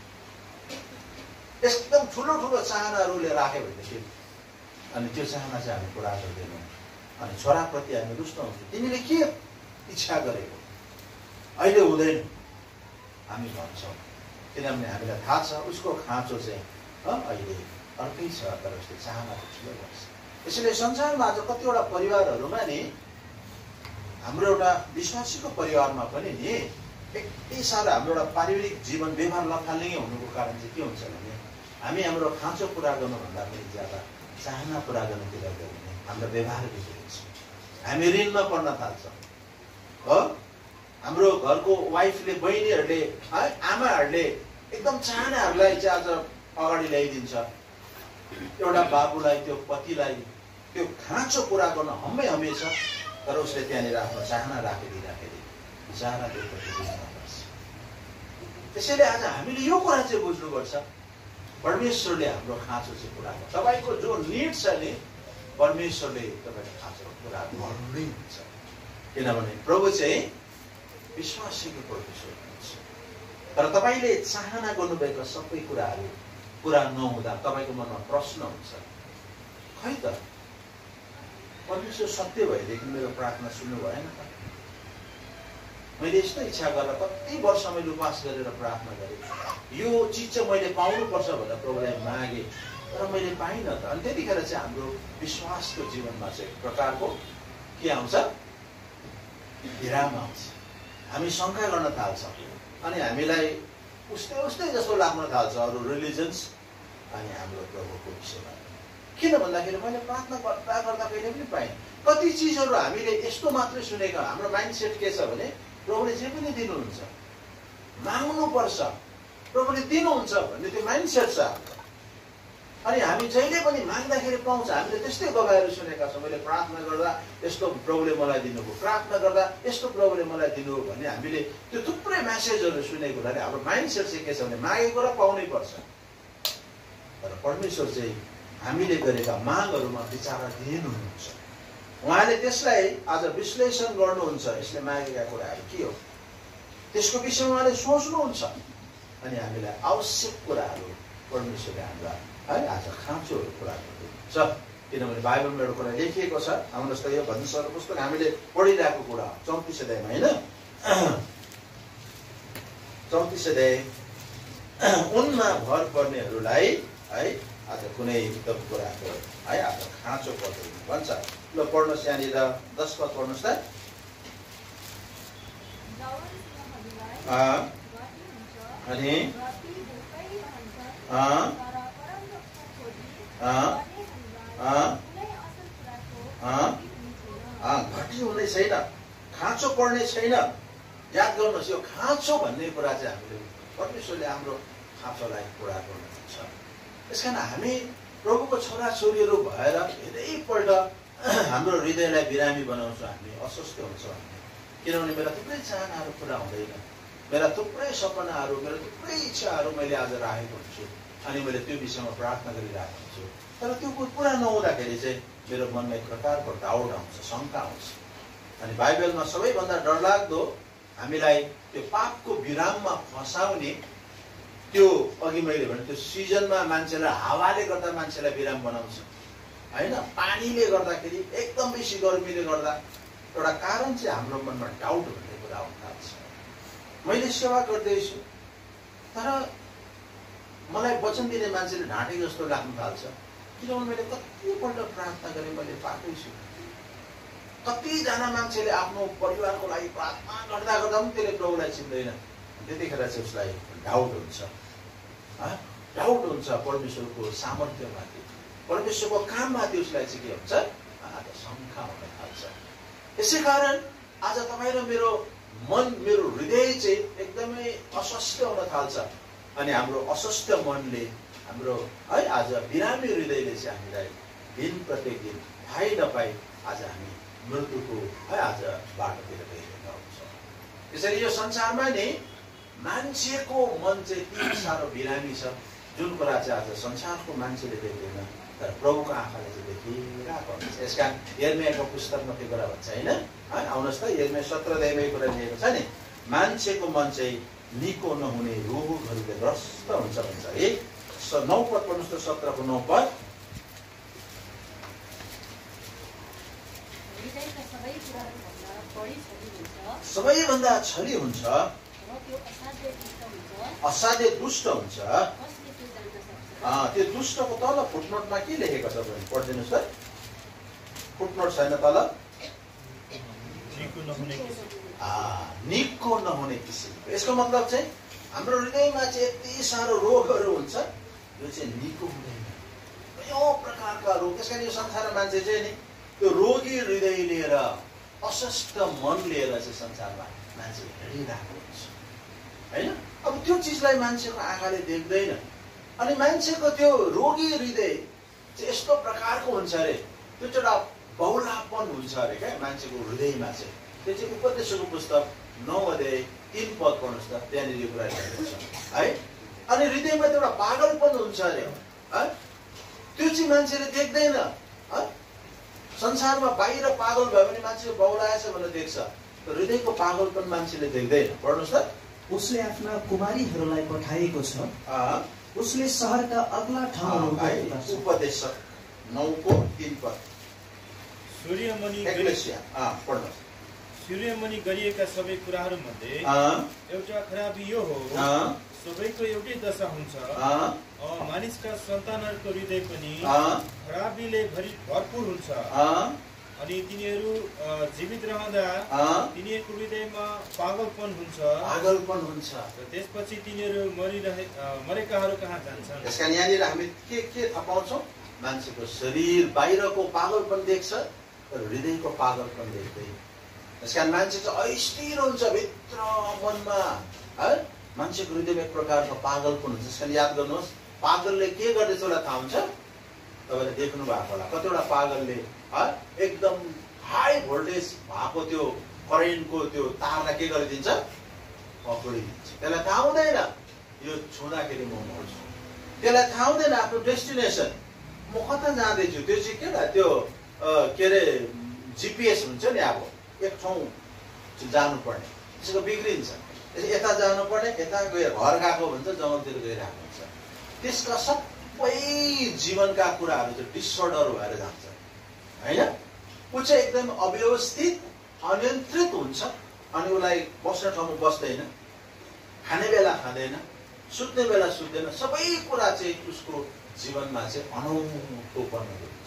एकदम ठुलो ठुलो चाहनाहरूले राख्यो भनेदेखि अनि त्यो चाहना चाहिँ हामी पुरा गर्दैनौँ, अनि छोराप्रति हामी रुष्ट हुन्छौँ। तिमीले के इच्छा गरेको अहिले हुँदैन हामी भन्छौँ, किनभने हामीलाई थाहा छ उसको खाँचो चाहिँ अहिले अर्कै छ, तर उसले चाहना ठुलो गर्छ। यसैले संसारमा आज कतिवटा परिवारहरूमा नि हाम्रो एउटा विश्वासीको परिवारमा पनि नि यति साह्रो हाम्रो एउटा पारिवारिक जीवन व्यवहार लथालिङ्गै हुनुको कारण चाहिँ के हुन्छ भने हामी हाम्रो खाँचो पुरा गर्नुभन्दा पनि ज्यादा चाहना पुरा गर्नुतिर गयो भने हाम्रो व्यवहार बिग्रिन्छ, हामी ऋणमा पर्न थाल्छ हो। हाम्रो घरको वाइफले बहिनीहरूले है आमाहरूले एकदम चाहनाहरूलाई चाहिँ आज अगाडि ल्याइदिन्छ, एउटा बाबुलाई त्यो पतिलाई त्यो खाँचो पुरा गर्न हम्मै हमेछ, तर उसले त्यहाँनिर आफ्नो चाहना राखिदिई राखिदिई चाहना त्यो पर्छ। त्यसैले आज हामीले यो कुरा चाहिँ बुझ्नुपर्छ, परमेश्वरले हाम्रो खाँचो चाहिँ पुरा गर्छ। तपाईँको जो निड छ नि परमेश्वरले तपाईँको खाँचो पुरा गर्नै हुन्छ, किनभने प्रभु चाहिँ विश्वासीको परमेश्वर हुनुहुन्छ। तर तपाईँले चाहना गर्नुभएका सबै कुराहरू पुरा नहुँदा तपाईँको मनमा प्रश्न हुन्छ, खै त परमेश्वर सत्य भएदेखि मेरो प्रार्थना सुन्नु भएन त? मैले यस्तो इच्छा गरेर कति वर्ष मैले उपास गरेर प्रार्थना गरेँ, यो चिज चाहिँ मैले पाउनुपर्छ भनेर प्रभुलाई मागेँ, तर मैले पाइनँ त। अनि त्यतिखेर चाहिँ हाम्रो विश्वासको जीवनमा चाहिँ एक प्रकारको के आउँछ, विराम आउँछ, हामी शङ्का गर्न थाल्छौँ अनि हामीलाई उस्तै उस्तै जस्तो लाग्न थाल्छ अरू रिलिजन्स अनि हाम्रो प्रभुको विषयमा। किन भन्दाखेरि मैले प्रार्थना गर्दा गर्दा कहिले पनि पाएँ। कति चिजहरू हामीले यस्तो मात्रै सुनेका, हाम्रो माइन्डसेट के छ भने प्रभुले जे पनि दिनुहुन्छ, माग्नुपर्छ, प्रभुले दिनुहुन्छ भन्ने त्यो माइन्डसेट छ। अनि हामी जहिले पनि माग्दाखेरि पाउँछ, हामीले त्यस्तै गवाईहरू सुनेका छौँ, मैले प्रार्थना गर्दा यस्तो प्रभुले मलाई दिनुभयो, प्रार्थना गर्दा यस्तो प्रभुले मलाई दिनुभयो भन्ने हामीले त्यो थुप्रै म्यासेजहरू सुनेको हुनाले हाम्रो माइन्डसेट चाहिँ के छ भने मागेको र पाउनै पर्छ। तर परमेश्वर चाहिँ हामीले गरेका मागहरूमा विचाराधीन हुनुहुन्छ, उहाँले त्यसलाई आज विश्लेषण गर्नुहुन्छ, यसले मागेका कुराहरू के हो त्यसको विषयमा उहाँले सोच्नुहुन्छ अनि हामीलाई आवश्यक कुराहरू परमेश्वरले हामीलाई है आज खाँचोहरू पुरा गर्नुहुन्छ। किनभने बाइबलमा एउटा कुरा लेखिएको छ, आउनुहोस् त यो भजनसरको पुस्तक हामीले पढिरहेको कुरा चौतिस अध्यायमा होइन, चौतिस अध्याय उनमा भर पर्नेहरूलाई है आज कुनै एकदम कुराको है आज खाँचो पर्दैन भन्छ। ल पढ्नुहोस् यहाँनिर दस पद पढ्नुहोस् त। अनि घटी हुने छैन, खाँचो पर्ने छैन। याद गर्नुहोस् यो खाँचो भन्ने कुरा चाहिँ हामीले परमेश्वरले हाम्रो खाँचोलाई पुरा गर्नुहुन्छ। त्यस कारण हामी प्रभुको छोराछोरीहरू भएर धेरैपल्ट हाम्रो हृदयलाई बिरामी बनाउँछौँ, हामी अस्वस्थ हुन्छौँ। किनभने मेरा थुप्रै चाहनाहरू पुरा हुँदैन, मेरा थुप्रै सपनाहरू, मेरो थुप्रै इच्छाहरू मैले आज राखेको हुन्छु अनि मैले त्यो विषयमा प्रार्थना गरिरहेको हुन्छु, तर त्यो पुरा नहुँदाखेरि चाहिँ मेरो मनमा एक प्रकारको डाउट आउँछ, शङ्का आउँछ। अनि बाइबलमा सबैभन्दा डरलाग्दो हामीलाई त्यो पापको विराममा फसाउने त्यो अघि मैले भने त्यो सिजनमा मान्छेलाई हावाले गर्दा मान्छेलाई विराम बनाउँछ होइन, पानीले गर्दाखेरि एकदम बेसी गर्मीले गर्दा एउटा कारण चाहिँ हाम्रो मनमा डाउट भन्ने कुरा आउन थाल्छ। मैले सेवा गर्दैछु तर मलाई वचन दिने मान्छेले ढाँटे जस्तो लाग्न थाल्छ, किनभने मैले कतिपल्ट प्रार्थना गरेँ, मैले पाएकै छु। कतिजना मान्छेले आफ्नो परिवारको लागि प्रार्थना गर्दा गर्दा पनि त्यसले प्रभुलाई चिन्दैन, त्यतिखेर चाहिँ उसलाई डाउट हुन्छ, डाउट हुन्छ परमेश्वरको सामर्थ्यमाथि, परमेश्वरको काममाथि उसलाई चाहिँ के हुन्छ, आज शङ्का हुन थाल्छ। यसै कारण आज तपाईँ र मेरो मन, मेरो हृदय चाहिँ एकदमै अस्वस्थ हुन थाल्छ अनि हाम्रो अस्वस्थ मनले, हाम्रो है आज बिरामी हृदयले चाहिँ हामीलाई दिन प्रत्येक दिन थाहै नपाई आज हामी मृत्युको है आज बाटोतिर गइरहेका हुन्छौँ। यसरी यो संसारमा नै मान्छेको मन चाहिँ यति साह्रो बिरामी छ, जुन कुरा चाहिँ आज संसारको मान्छेले देख्दैन तर प्रभुको आँखाले चाहिँ देखिरहेको हुन्छ। यस कारण यिर्मयाको पुस्तकमा त्यो कुरा भन्छ होइन, आउनुहोस् त यिर्मया सत्र अध्यायमा यो कुरा लेखेको छ नि, मान्छेको मन चाहिँ निको नहुने रोगहरूले ग्रस्त हुन्छ भन्छ है। नौ पद पढ्नुहोस् त, सत्रको नौ पद। सबैभन्दा छली हुन्छ, असाध्य दुष्ट हुन्छ। त्यो दुष्टको तल फुटनोटमा के लेखेको छ भने पढिदिनुहोस् त, फुटनोट छैन तल, निको नहुने किसिम निको नहुने किसिमको। यसको मतलब चाहिँ हाम्रो हृदयमा चाहिँ यति साह्रो रोगहरू हुन्छ यो चाहिँ निको हुँदैन, कयौँ प्रकारका रोग। त्यस कारण यो संसारमा मान्छे चाहिँ नि त्यो रोगी हृदय लिएर अस्वस्थ मन लिएर चाहिँ संसारमा मान्छे हिँडिरहेको हुन्छ होइन। अब त्यो चिजलाई मान्छेको आँखाले देख्दैन अनि मान्छेको त्यो रोगी हृदय चाहिँ यस्तो प्रकारको हुन्छ अरे, त्यो चाहिँ एउटा बहुलापन हुन्छ अरे क्या मान्छेको हृदयमा चाहिँ। त्यो चाहिँ उपदेशको पुस्तक नौ अध्याय तीन पद पढ्नुहोस् त, त्यहाँनिर यो कुरा लेखेको छ है। अनि हृदयमा त्यो एउटा पागलपन हुन्छ अरे है, त्यो चाहिँ मान्छेले देख्दैन है। संसारमा बाहिर पागल भयो भने मान्छेले बौलाएछ भनेर देख्छ, हृदयको पागलपन मान्छेले देख्दैन। पढ्नुहोस् त। उसले आफ्ना कुमारीहरूलाई पठाएको छ, उसले सहरका अग्ला ठाउँहरू। उपदेश नौको तीन पद। सूर्यमणि पढ्नुहोस्। सूर्यमणि गरिएका सबै कुराहरू मध्ये एउटा खराबी यो हो, सबैको एउटै दशा हुन्छ, मानिसका सन्तानहरूको हृदय पनि खराबीले भरपूर हुन्छ अनि तिनीहरू जीवित रहँदा तिनीहरूको हृदयमा पागलपन हुन्छ पागलपन हुन्छ त्यसपछि तिनीहरू मरिरहे मरेकाहरू कहाँ जान्छन्। त्यसकारण यहाँनिर हामी के के थाहा पाउँछौँ? मान्छेको शरीर बाहिरको पागलपन देख्छ तर हृदयको पागलपन देख्दैन। त्यसकारण मान्छे चाहिँ अस्थिर हुन्छ भित्र मनमा है, मान्छेको हृदयमा एक प्रकारको पागलपन हुन्छ। त्यसकारण याद गर्नुहोस्, पागलले के गर्दैछ होला थाहा हुन्छ? तपाईँले देख्नु भएको होला, कतिवटा पागलले है एकदम हाई भोल्टेज भएको त्यो करेन्टको त्यो तारलाई के गरिदिन्छ? पक्रिदिन्छ। त्यसलाई थाहा हुँदैन यो छुँदाखेरि म मर्छु, त्यसलाई थाहा हुँदैन आफ्नो डेस्टिनेसन, म कता जाँदैछु। त्यो चाहिँ के त त्यो के अरे जिपिएस हुन्छ नि, अब एक ठाउँ जानुपर्ने त्यसको बिग्रिन्छ, यता जानुपर्ने यता गएर घर गएको भन्छ जङ्गलतिर गइरहेको हुन्छ। त्यसका सबै जीवनका कुराहरू चाहिँ डिसअर्डर भएर जान्छ होइन। ऊ चाहिँ एकदम अव्यवस्थित अनियन्त्रित हुन्छ अनि उसलाई बस्ने ठाउँमा बस्दैन, खाने बेला खाँदैन, सुत्ने बेला सुत्दैन, सबै कुरा चाहिँ उसको जीवनमा चाहिँ अनौठोपन हुन्छ।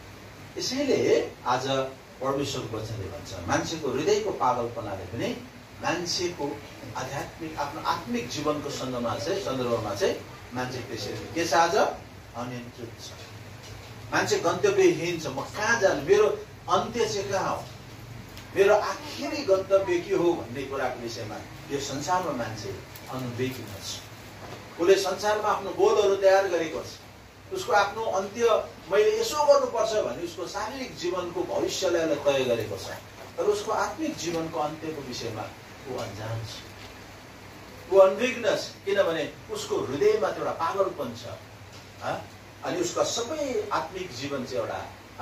यसैले आज परमेश्वरको वचनले भन्छ मान्छेको हृदयको पागलपनाले पनि मान्छेको आध्यात्मिक आफ्नो आत्मिक जीवनको सन्दर्भमा चाहिँ सन्दर्भमा चाहिँ मान्छे त्यसरी के छ? आज अनियन्त्रित छ, मान्छे गन्तव्यहीन छ। म कहाँ जानु, मेरो अन्त्य चाहिँ कहाँ हो, मेरो आखिरी गन्तव्य के हो भन्ने कुराको विषयमा यो संसारमा मान्छे अनुवेगिन छ। उसले संसारमा आफ्नो गोलहरू तयार गरेको छ, उसको आफ्नो अन्त्य मैले यसो गर्नुपर्छ भन्ने उसको शारीरिक जीवनको भविष्यलाई तय गरेको छ, तर उसको आत्मिक जीवनको अन्त्यको विषयमा ऊ अनजान छ, ऊ अनभिज्ञ छ। किनभने उसको हृदयमा एउटा पागलपन छ अनि उसका सबै आत्मिक जीवन चाहिँ एउटा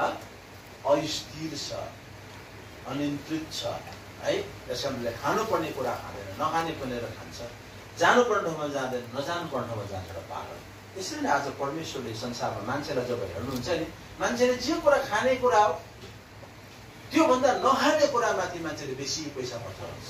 अस्थिर छ, अनियन्त्रित छ है। त्यसकारणले खानुपर्ने कुरा खाँदैन, नखाने पनि खान्छ, जानुपर्ने ठाउँमा जाँदैन, नजानुपर्ने ठाउँमा जान्छ पागल। त्यसरी नै आज परमेश्वरले संसारमा मान्छेलाई जब हेर्नुहुन्छ नि, मान्छेले जे कुरा खाने कुरा हो त्योभन्दा नखाने कुरामाथि मान्छेले बेसी पैसा खर्च गर्छ।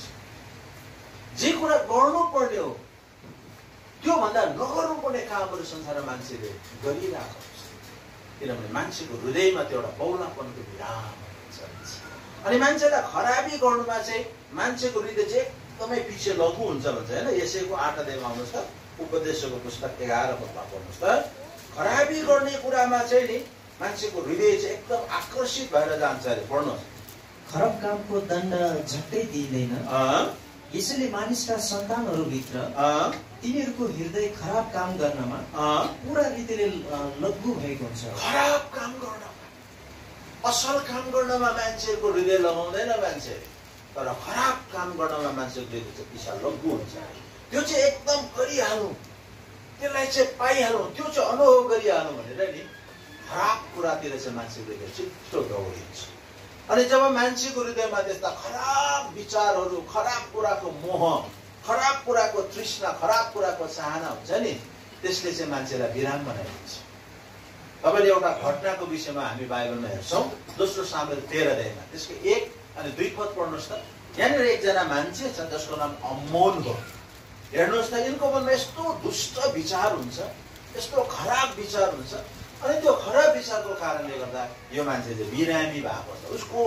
जे कुरा गर्नुपर्ने हो त्योभन्दा नगर्नुपर्ने कामहरू संसारमा मान्छेले गरिरहेको हुन्छ। किनभने मान्छेको हृदयमा त्यो एउटा बहुलापनको विराम हुन्छ अनि मान्छेलाई खराबी गर्नुमा चाहिँ मान्छेको हृदय चाहिँ एकदमै पछि लघु हुन्छ भन्छ होइन। यसैको आठ अध्यायमा आउनुहोस् त, उपदेशको पुस्तक एघार पदमा पढ्नुहोस् त। खराबी गर्ने कुरामा चाहिँ नि मान्छेको हृदय चाहिँ एकदम आकर्षित भएर जान्छ अरे। पढ्नुहोस्। खराब कामको दण्ड झट्टै दिइँदैन, यसैले मानिसका सन्तानहरूभित्र तिनीहरूको हृदय खराब काम गर्नमा पुरा रीतिले लग्गु भएको हुन्छ। खराब काम गर्नमा, असल काम गर्नमा मान्छेको हृदय लगाउँदैन मान्छे, तर खराब काम गर्नमा मान्छेको हृदय चाहिँ पिसा लग्गु हुन्छ। त्यो चाहिँ एकदम गरिहालौँ, त्यसलाई चाहिँ पाइहालौँ, त्यो चाहिँ अनुभव गरिहालौँ भनेर नि खराब कुरातिर चाहिँ मान्छेको हृदय छिट्टो दौडिन्छ। अनि जब मान्छेको हृदयमा त्यस्ता खराब विचारहरू, खराब कुराको मोह, खराब कुराको तृष्णा, खराब कुराको चाहना हुन्छ नि, त्यसले चाहिँ मान्छेलाई विराम बनाइदिन्छ। तपाईँले एउटा घटनाको विषयमा हामी बाइबलमा हेर्छौँ, दोस्रो सामुएल तेह्र अध्यायमा त्यसको एक अनि दुई पद पढ्नुहोस् त। यहाँनिर एकजना मान्छे छ जसको नाम अम्मोन हो। हेर्नुहोस् त, यिनको मनमा यस्तो दुष्ट विचार हुन्छ, यस्तो खराब विचार हुन्छ अनि त्यो खराब विचारको कारणले गर्दा यो मान्छे चाहिँ बिरामी भएको छ। उसको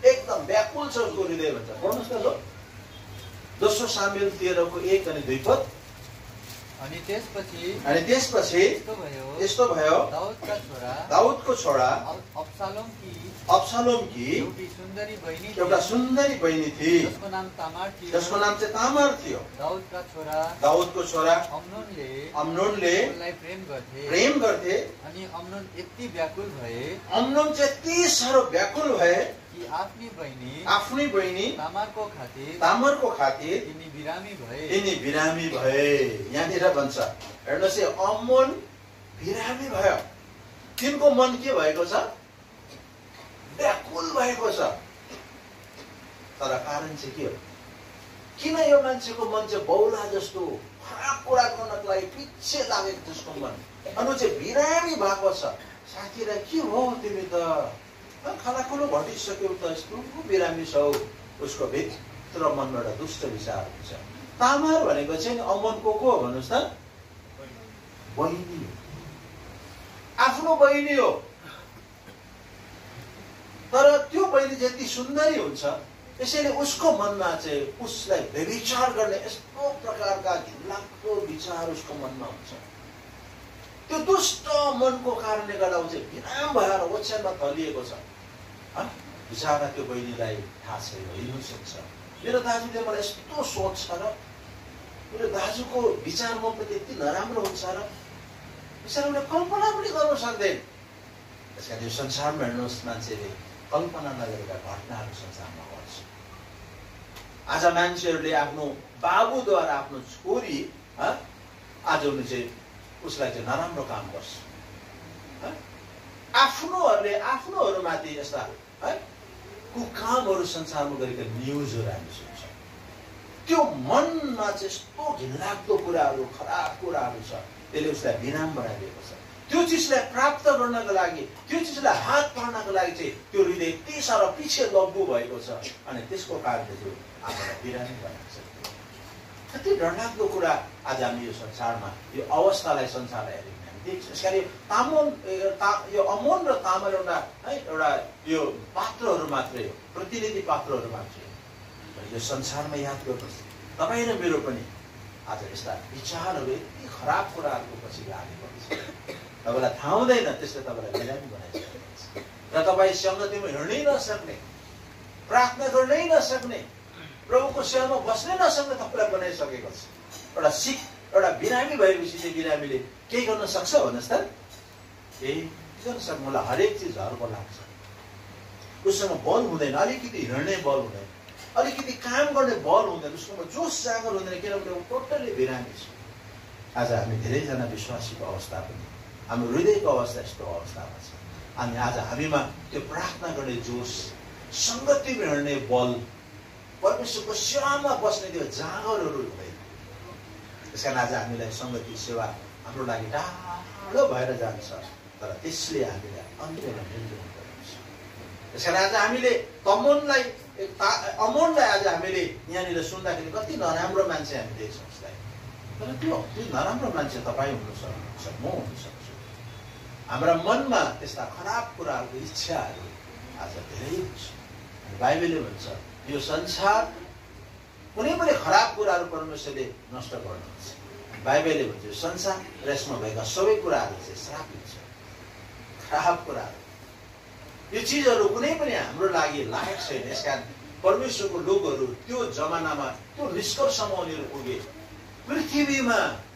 एकदम व्याकुल छ उसको हृदय भन्छ। पढ्नुहोस् न ल, दोस्रो सामुएल तेह्रको एक अनि दुई पद। अनि त्यसपछि अनि त्यसपछि यस्तो भयो यस्तो भयो दाउदका छोरा दाउदको छोरा अब्सालोमकी अब्सालोमकी एउटी सुन्दरी बहिनी एउटा सुन्दरी बहिनी थिए जसको नाम तामार थियो जसको नाम चाहिँ तामार थियो। दाउदका छोरा दाउदको छोरा अम्नोनले अम्नोनले उनलाई प्रेम गर्थे प्रेम गर्थे। अनि अम्नोन यति व्याकुल भए अम्नोन चाहिँ यति साह्रो व्याकुल भए कि आफ्नी बहिनी आफ्नै बहिनी तामारको खातिर तामारको खातिर तिनी बिरामी भए यिनी बिरामी भए। यहाँनिर भन्छ हेर्नुहोस्, अम्नोन बिरामी भयो। तिनको मन के भएको छ? व्याकुल भएको छ। तर कारण चाहिँ के हो? किन यो मान्छेको मन चाहिँ बौला जस्तो खराब कुरा गर्नको लागि पछि लागेको जसको मन अनु चाहिँ बिरामी भएको छ। साथीलाई के हो तिमी त खाना खुलो घटिसक्यौ त, यस्तो बिरामी छौ। उसको भित्र मनबाट दुष्ट विचार हुन्छ। तामार भनेको चाहिँ अम्मनको को हो भन्नुहोस् त? बहिनी हो, आफ्नो बहिनी हो। तर त्यो बहिनी जति सुन्दरी हुन्छ त्यसैले उसको मनमा चाहिँ उसलाई व्यभिचार गर्ने यस्तो प्रकारका घिनलाग्दो विचार उसको मनमा हुन्छ। त्यो दुष्ट मनको कारणले गर्दा ऊ चाहिँ विराम भएर ओछ्यानमा थलिएको छ। बिचारा त्यो बहिनीलाई थाहा छैन, हिँड्नु सक्छ मेरो दाजुले मलाई यस्तो सोच छ र, मेरो दाजुको विचार म प्रति यति नराम्रो हुन्छ र, बिचाराले कल्पना पनि गर्न सक्दैन। त्यस कारण यो संसारमा हेर्नुहोस्, मान्छेले कल्पना नगरेका घटनाहरू संसारमा गर्छ। आज मान्छेहरूले आफ्नो बाबुद्वारा आफ्नो छोरी आज उनी चाहिँ उसलाई चाहिँ नराम्रो काम गर्छ। आफ्नोहरूले आफ्नोहरूमाथि यस्ता है कुकामहरू संसारमा गरेका न्युजहरू हामी सुन्छौँ। त्यो मनमा चाहिँ यस्तो घिनलाग्दो कुराहरू, खराब कुराहरू छ, त्यसले उसलाई विराम बनाइदिएको छ। त्यो चिजलाई प्राप्त गर्नको लागि, त्यो चिजलाई हात पार्नको लागि चाहिँ त्यो हृदय यति साह्रो पछि लग्गु भएको छ। अनि त्यसको कारणले चाहिँ आफूलाई बिरामी बनाएको छ। कति डरलाग्दो कुरा आज हामी यो संसारमा यो अवस्थालाई संसारलाई हेऱ्यौँ हामी देख्छौँ। यसकारण तामोन यो अमोन र तामार एउटा है एउटा यो पात्रहरू मात्रै हो, प्रतिनिधि पात्रहरू मात्रै हो। यो संसारमा याद गर्नुहोस्, तपाईँ र मेरो पनि आज यस्ता विचारहरू यति खराब कुराहरूको पछि लागेको छ। तपाईँलाई थाहा हुँदैन, त्यसले तपाईँलाई बिरामी बनाइसकेको छ र तपाईँ सङ्गतिमा हिँड्नै नसक्ने, प्रार्थना गर्नै नसक्ने, प्रभुको सेवामा बस्नै नसक्ने तपाईँलाई बनाइसकेको छ। एउटा सिक एउटा बिरामी भएपछि चाहिँ बिरामीले केही गर्न सक्छ भन्नुहोस् त? केही गर्न सक्छ? मलाई हरेक चिज हर्को लाग्छ। उसँग बल हुँदैन, अलिकति हिँड्ने बल हुँदैन, अलिकति काम गर्ने बल हुँदैन, उसकोमा जोस जागर हुँदैन, किनभने ऊ टोटल्ली बिरामी छ। आज हामी धेरैजना विश्वासीको अवस्था पनि, हाम्रो हृदयको अवस्था यस्तो अवस्थामा छ। अनि आज हामीमा त्यो प्रार्थना गर्ने जोस, सङ्गतिमा हिँड्ने बल, परमेश्वरको सेवामा बस्ने त्यो जागरहरू हुँदैन। त्यस कारण आज हामीलाई सङ्गति सेवा हाम्रो लागि टाढो भएर जान्छ, तर त्यसले हामीलाई अन्त्यमा मिल्दैन। त्यस कारण आज हामीले तमोनलाई अमोनलाई आज हामीले यहाँनिर सुन्दाखेरि कति नराम्रो मान्छे हामी देख्छौँ उसलाई। तर त्यो त्यो नराम्रो मान्छे तपाईँ हुनु सक्नुहुन्छ, म हुन सक्छु। हाम्रा मनमा त्यस्ता खराब कुराहरूको इच्छाहरू आज धेरै हुन्छ। बाइबलले भन्छ यो संसार कुनै पनि खराब कुराहरू परमेश्वरले नष्ट गर्नुहुन्छ। बाइबलले भन्छ यो संसार र यसमा भएका सबै कुराहरू चाहिँ श्रापित छ, खराब कुराहरू। यो चिजहरू कुनै पनि हाम्रो लागि लायक छैन। यसकारण परमेश्वरको लोकहरू त्यो जमानामा त्यो निष्कर्षमा उनीहरू पुगे, पृथ्वीमा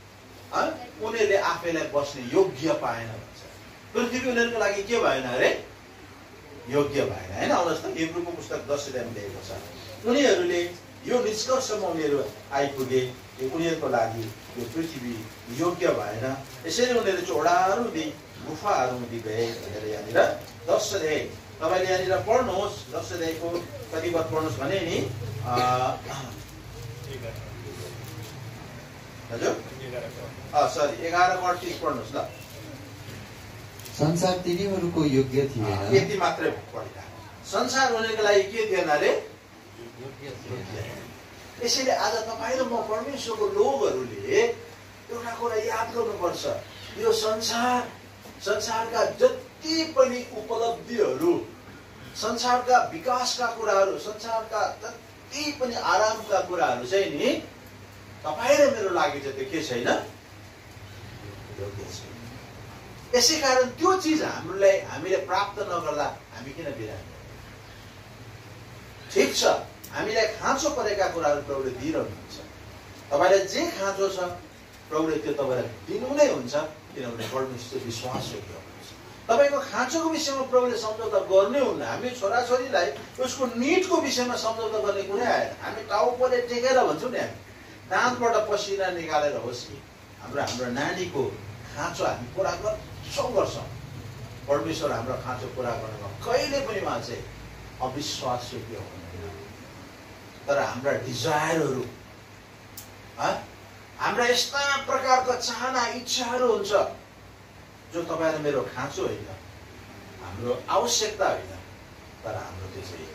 उनीहरूले आफैलाई बस्ने योग्य पाएन भन्छ। पृथ्वी उनीहरूको लागि के भएन अरे? योग्य भएन। होइन, आउनुहोस् त हिब्रूको पुस्तक दस अध्यायमा दिएको छ। उनीहरूले यो निष्कर्षमा उनीहरू आइपुगे, उनीहरूको लागि यो पृथ्वी योग्य भएन। यसरी उनीहरू चोडाहरू दिए, गुफाहरू दिए गए भनेर यहाँनिर दस अध्याय तपाईँले यहाँनिर पढ्नुहोस्। दस अध्यायको कति पद पढ्नुहोस् भने नि हजुर सरी एघारको अडतिस पढ्नुहोस् ल। संसार तिनीहरूको योग्य थिएन। यति मात्रै पढिरह। संसार उनीहरूको लागि के थिएन अरे? यसैले आज तपाईँ र म परमेश्वरको लोकहरूले एउटा कुरा याद गर्नुपर्छ। यो संसार संसारका जति पनि उपलब्धिहरू संसारका विकासका कुराहरू, संसारका जति पनि आरामका कुराहरू चाहिँ नि तपाईँ र मेरो लागि चाहिँ त्यो के छैन, योग्य छैन। यसै कारण त्यो चिज हामीलाई हामीले प्राप्त नगर्दा हामी किन बिरामी? ठिक छ, हामीलाई खाँचो परेका कुराहरू प्रभुले दिइरहनुहुन्छ। तपाईँलाई जे खाँचो छ प्रभुले त्यो तपाईँलाई दिनु नै हुन्छ, किनभने परमेश्वर विश्वासयोग्य हुनुहुन्छ। तपाईँको खाँचोको विषयमा प्रभुले सम्झौता गर्नै हुन्न। हामी छोराछोरीलाई उसको निडको विषयमा सम्झौता गर्ने कुरै आएन। हामी टाउकोले टेकेर भन्छौँ नि, हामी दाँतबाट पसिना निकालेर होस् कि हाम्रो हाम्रो नानीको खाँचो हामी पुरा गर्छौँ गर्छौँ। परमेश्वर हाम्रो खाँचो पुरा गर्नमा कहिले पनि उहाँ चाहिँ अविश्वासयोग्य हुनुहुन्न। तर हाम्रा डिजायरहरू, हाम्रा यस्ता प्रकारका चाहना इच्छाहरू हुन्छ जो तपाईँ र मेरो खाँचो होइन, हाम्रो आवश्यकता होइन, तर हाम्रो त्यो चाहिँ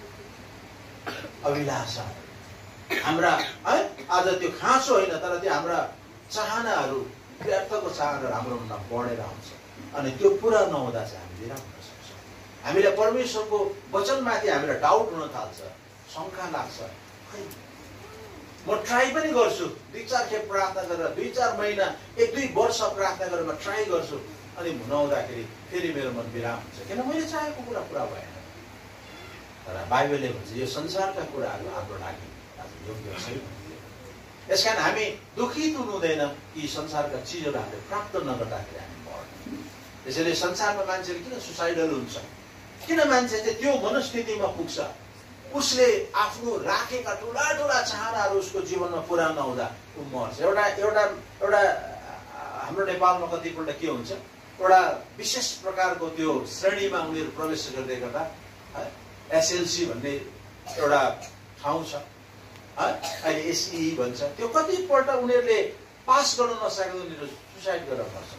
अभिलाषा, हाम्रा है आज त्यो खाँचो होइन, तर त्यो हाम्रा चाहनाहरू, व्यर्थको चाहनाहरू हाम्रो मनमा बढेर आउँछ। अनि त्यो पुरा नहुँदा चाहिँ हामी बिराम हुन सक्छौँ। हामीलाई परमेश्वरको वचनमाथि हामीलाई डाउट हुन थाल्छ, शङ्का लाग्छ। खै म ट्राई पनि गर्छु, दुई चार खेप प्रार्थना गरेर, दुई चार महिना, एक दुई वर्ष प्रार्थना गरेर म ट्राई गर्छु, अनि नहुँदाखेरि फेरि मेरो मन विराम हुन्छ, किन मैले चाहेको कुरा पुरा भएन। तर बाइबलले भन्छ यो संसारका कुराहरू हाम्रो लागि योग्य छैन। यस कारण हामी दुखित हुनु हुँदैन कि संसारका चिजहरू हामीले प्राप्त नगर्दाखेरि हामी मर्ने। त्यसैले संसारमा मान्छेले किन सुसाइडल हुन्छ, किन मान्छे चाहिँ त्यो मनस्थितिमा पुग्छ, उसले आफ्नो राखेका ठुला ठुला चाहनाहरू उसको जीवनमा पुरा नहुँदा ऊ मर्छ। एउटा एउटा एउटा हाम्रो नेपालमा कतिपल्ट के हुन्छ, एउटा विशेष प्रकारको त्यो श्रेणीमा उनीहरू प्रवेश गर्दै गर्दा एसएलसी भन्ने एउटा ठाउँ छ, अहिले एसई भन्छ, त्यो कतिपल्ट उनीहरूले पास गर्न नसकेको उनीहरू सुसाइड गरेर मर्छ।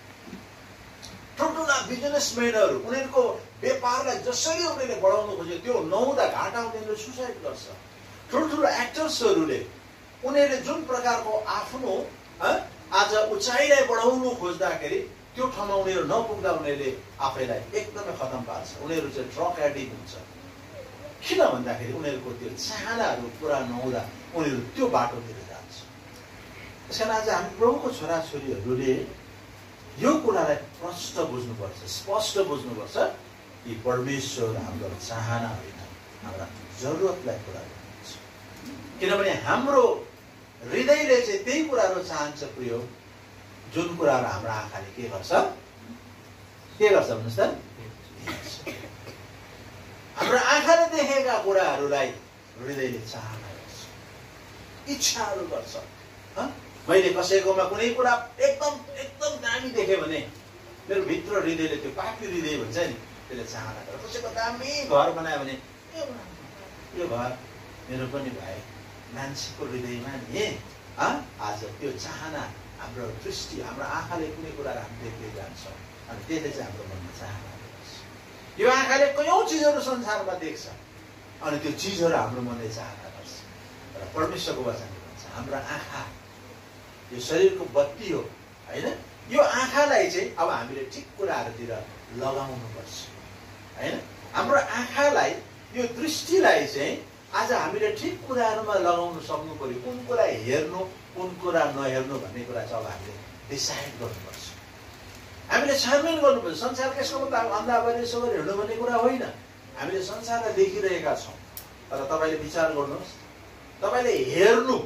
ठुल्ठुला बिजनेसम्यानहरू उनीहरूको व्यापारलाई जसरी उनीहरूले बढाउनु खोज्यो त्यो नहुँदा घाटा उनीहरूले सुसाइड गर्छ। ठुल्ठुलो एक्टर्सहरूले उनीहरूले जुन प्रकारको आफ्नो आज उचाइलाई बढाउनु खोज्दाखेरि त्यो ठाउँमा उनीहरू नपुग्दा उनीहरूले आफैलाई एकदमै खतम पार्छ। उनीहरू चाहिँ ड्रग एडिक्ट हुन्छ। किन भन्दाखेरि उनीहरूको त्यो चाहनाहरू पुरा नहुँदा उनीहरू त्यो बाटोतिर जान्छ। त्यस कारण आज हामी प्रभुको छोराछोरीहरूले यो कुरालाई प्रष्ट बुझ्नुपर्छ, स्पष्ट बुझ्नुपर्छ कि परमेश्वर हाम्रो चाहना होइन, हाम्रा जरुरतलाई पुरा गर्नुहुन्छ। किनभने हाम्रो हृदयले चाहिँ त्यही कुराहरू चाहन्छ प्रिय, जुन कुराहरू हाम्रो आँखाले के गर्छ, के गर्छ भन्नुहोस् त, हाम्रो आँखाले देखेका कुराहरूलाई हृदयले चाहना गर्छ, इच्छाहरू गर्छ। मैले कसैकोमा कुनै कुरा एकदम एकदम दामी देखेँ भने मेरो भित्र हृदयले, त्यो पापी हृदय भन्छ नि, त्यसले चाहना गर्छ। कसैको दामी घर बनायो भने यो घर मेरो पनि भए, मान्छेको हृदयमा नि आज त्यो चाहना, हाम्रो दृष्टि, हाम्रो आँखाले कुनै कुराहरू हामी देख्दै जान्छौँ, अनि त्यसले चाहिँ हाम्रो मनमा चाहना गर्छ। यो आँखाले कयौँ चिजहरू संसारमा देख्छ, अनि त्यो चिजहरू हाम्रो मनले चाहना गर्छ। र परमेश्वरको वचनले भन्छ हाम्रो आँखा यो शरीरको बत्ती हो होइन। यो आँखालाई चाहिँ अब हामीले ठिक कुराहरूतिर लगाउनुपर्छ होइन। हाम्रो आँखालाई, यो दृष्टिलाई चाहिँ आज हामीले ठिक कुराहरूमा लगाउन सक्नु पर्यो। कुन कुरा हेर्नु, कुन कुरा नहेर्नु भन्ने कुरा चाहिँ अब हामीले डिसाइड गर्नुपर्छ, हामीले छानबिन गर्नुपर्छ। संसार कसको मतलब अन्धाबारी यसो गरी हिँड्नु भन्ने कुरा होइन। हामीले संसारलाई देखिरहेका छौँ, तर तपाईँले विचार गर्नुहोस्, तपाईँले हेर्नु,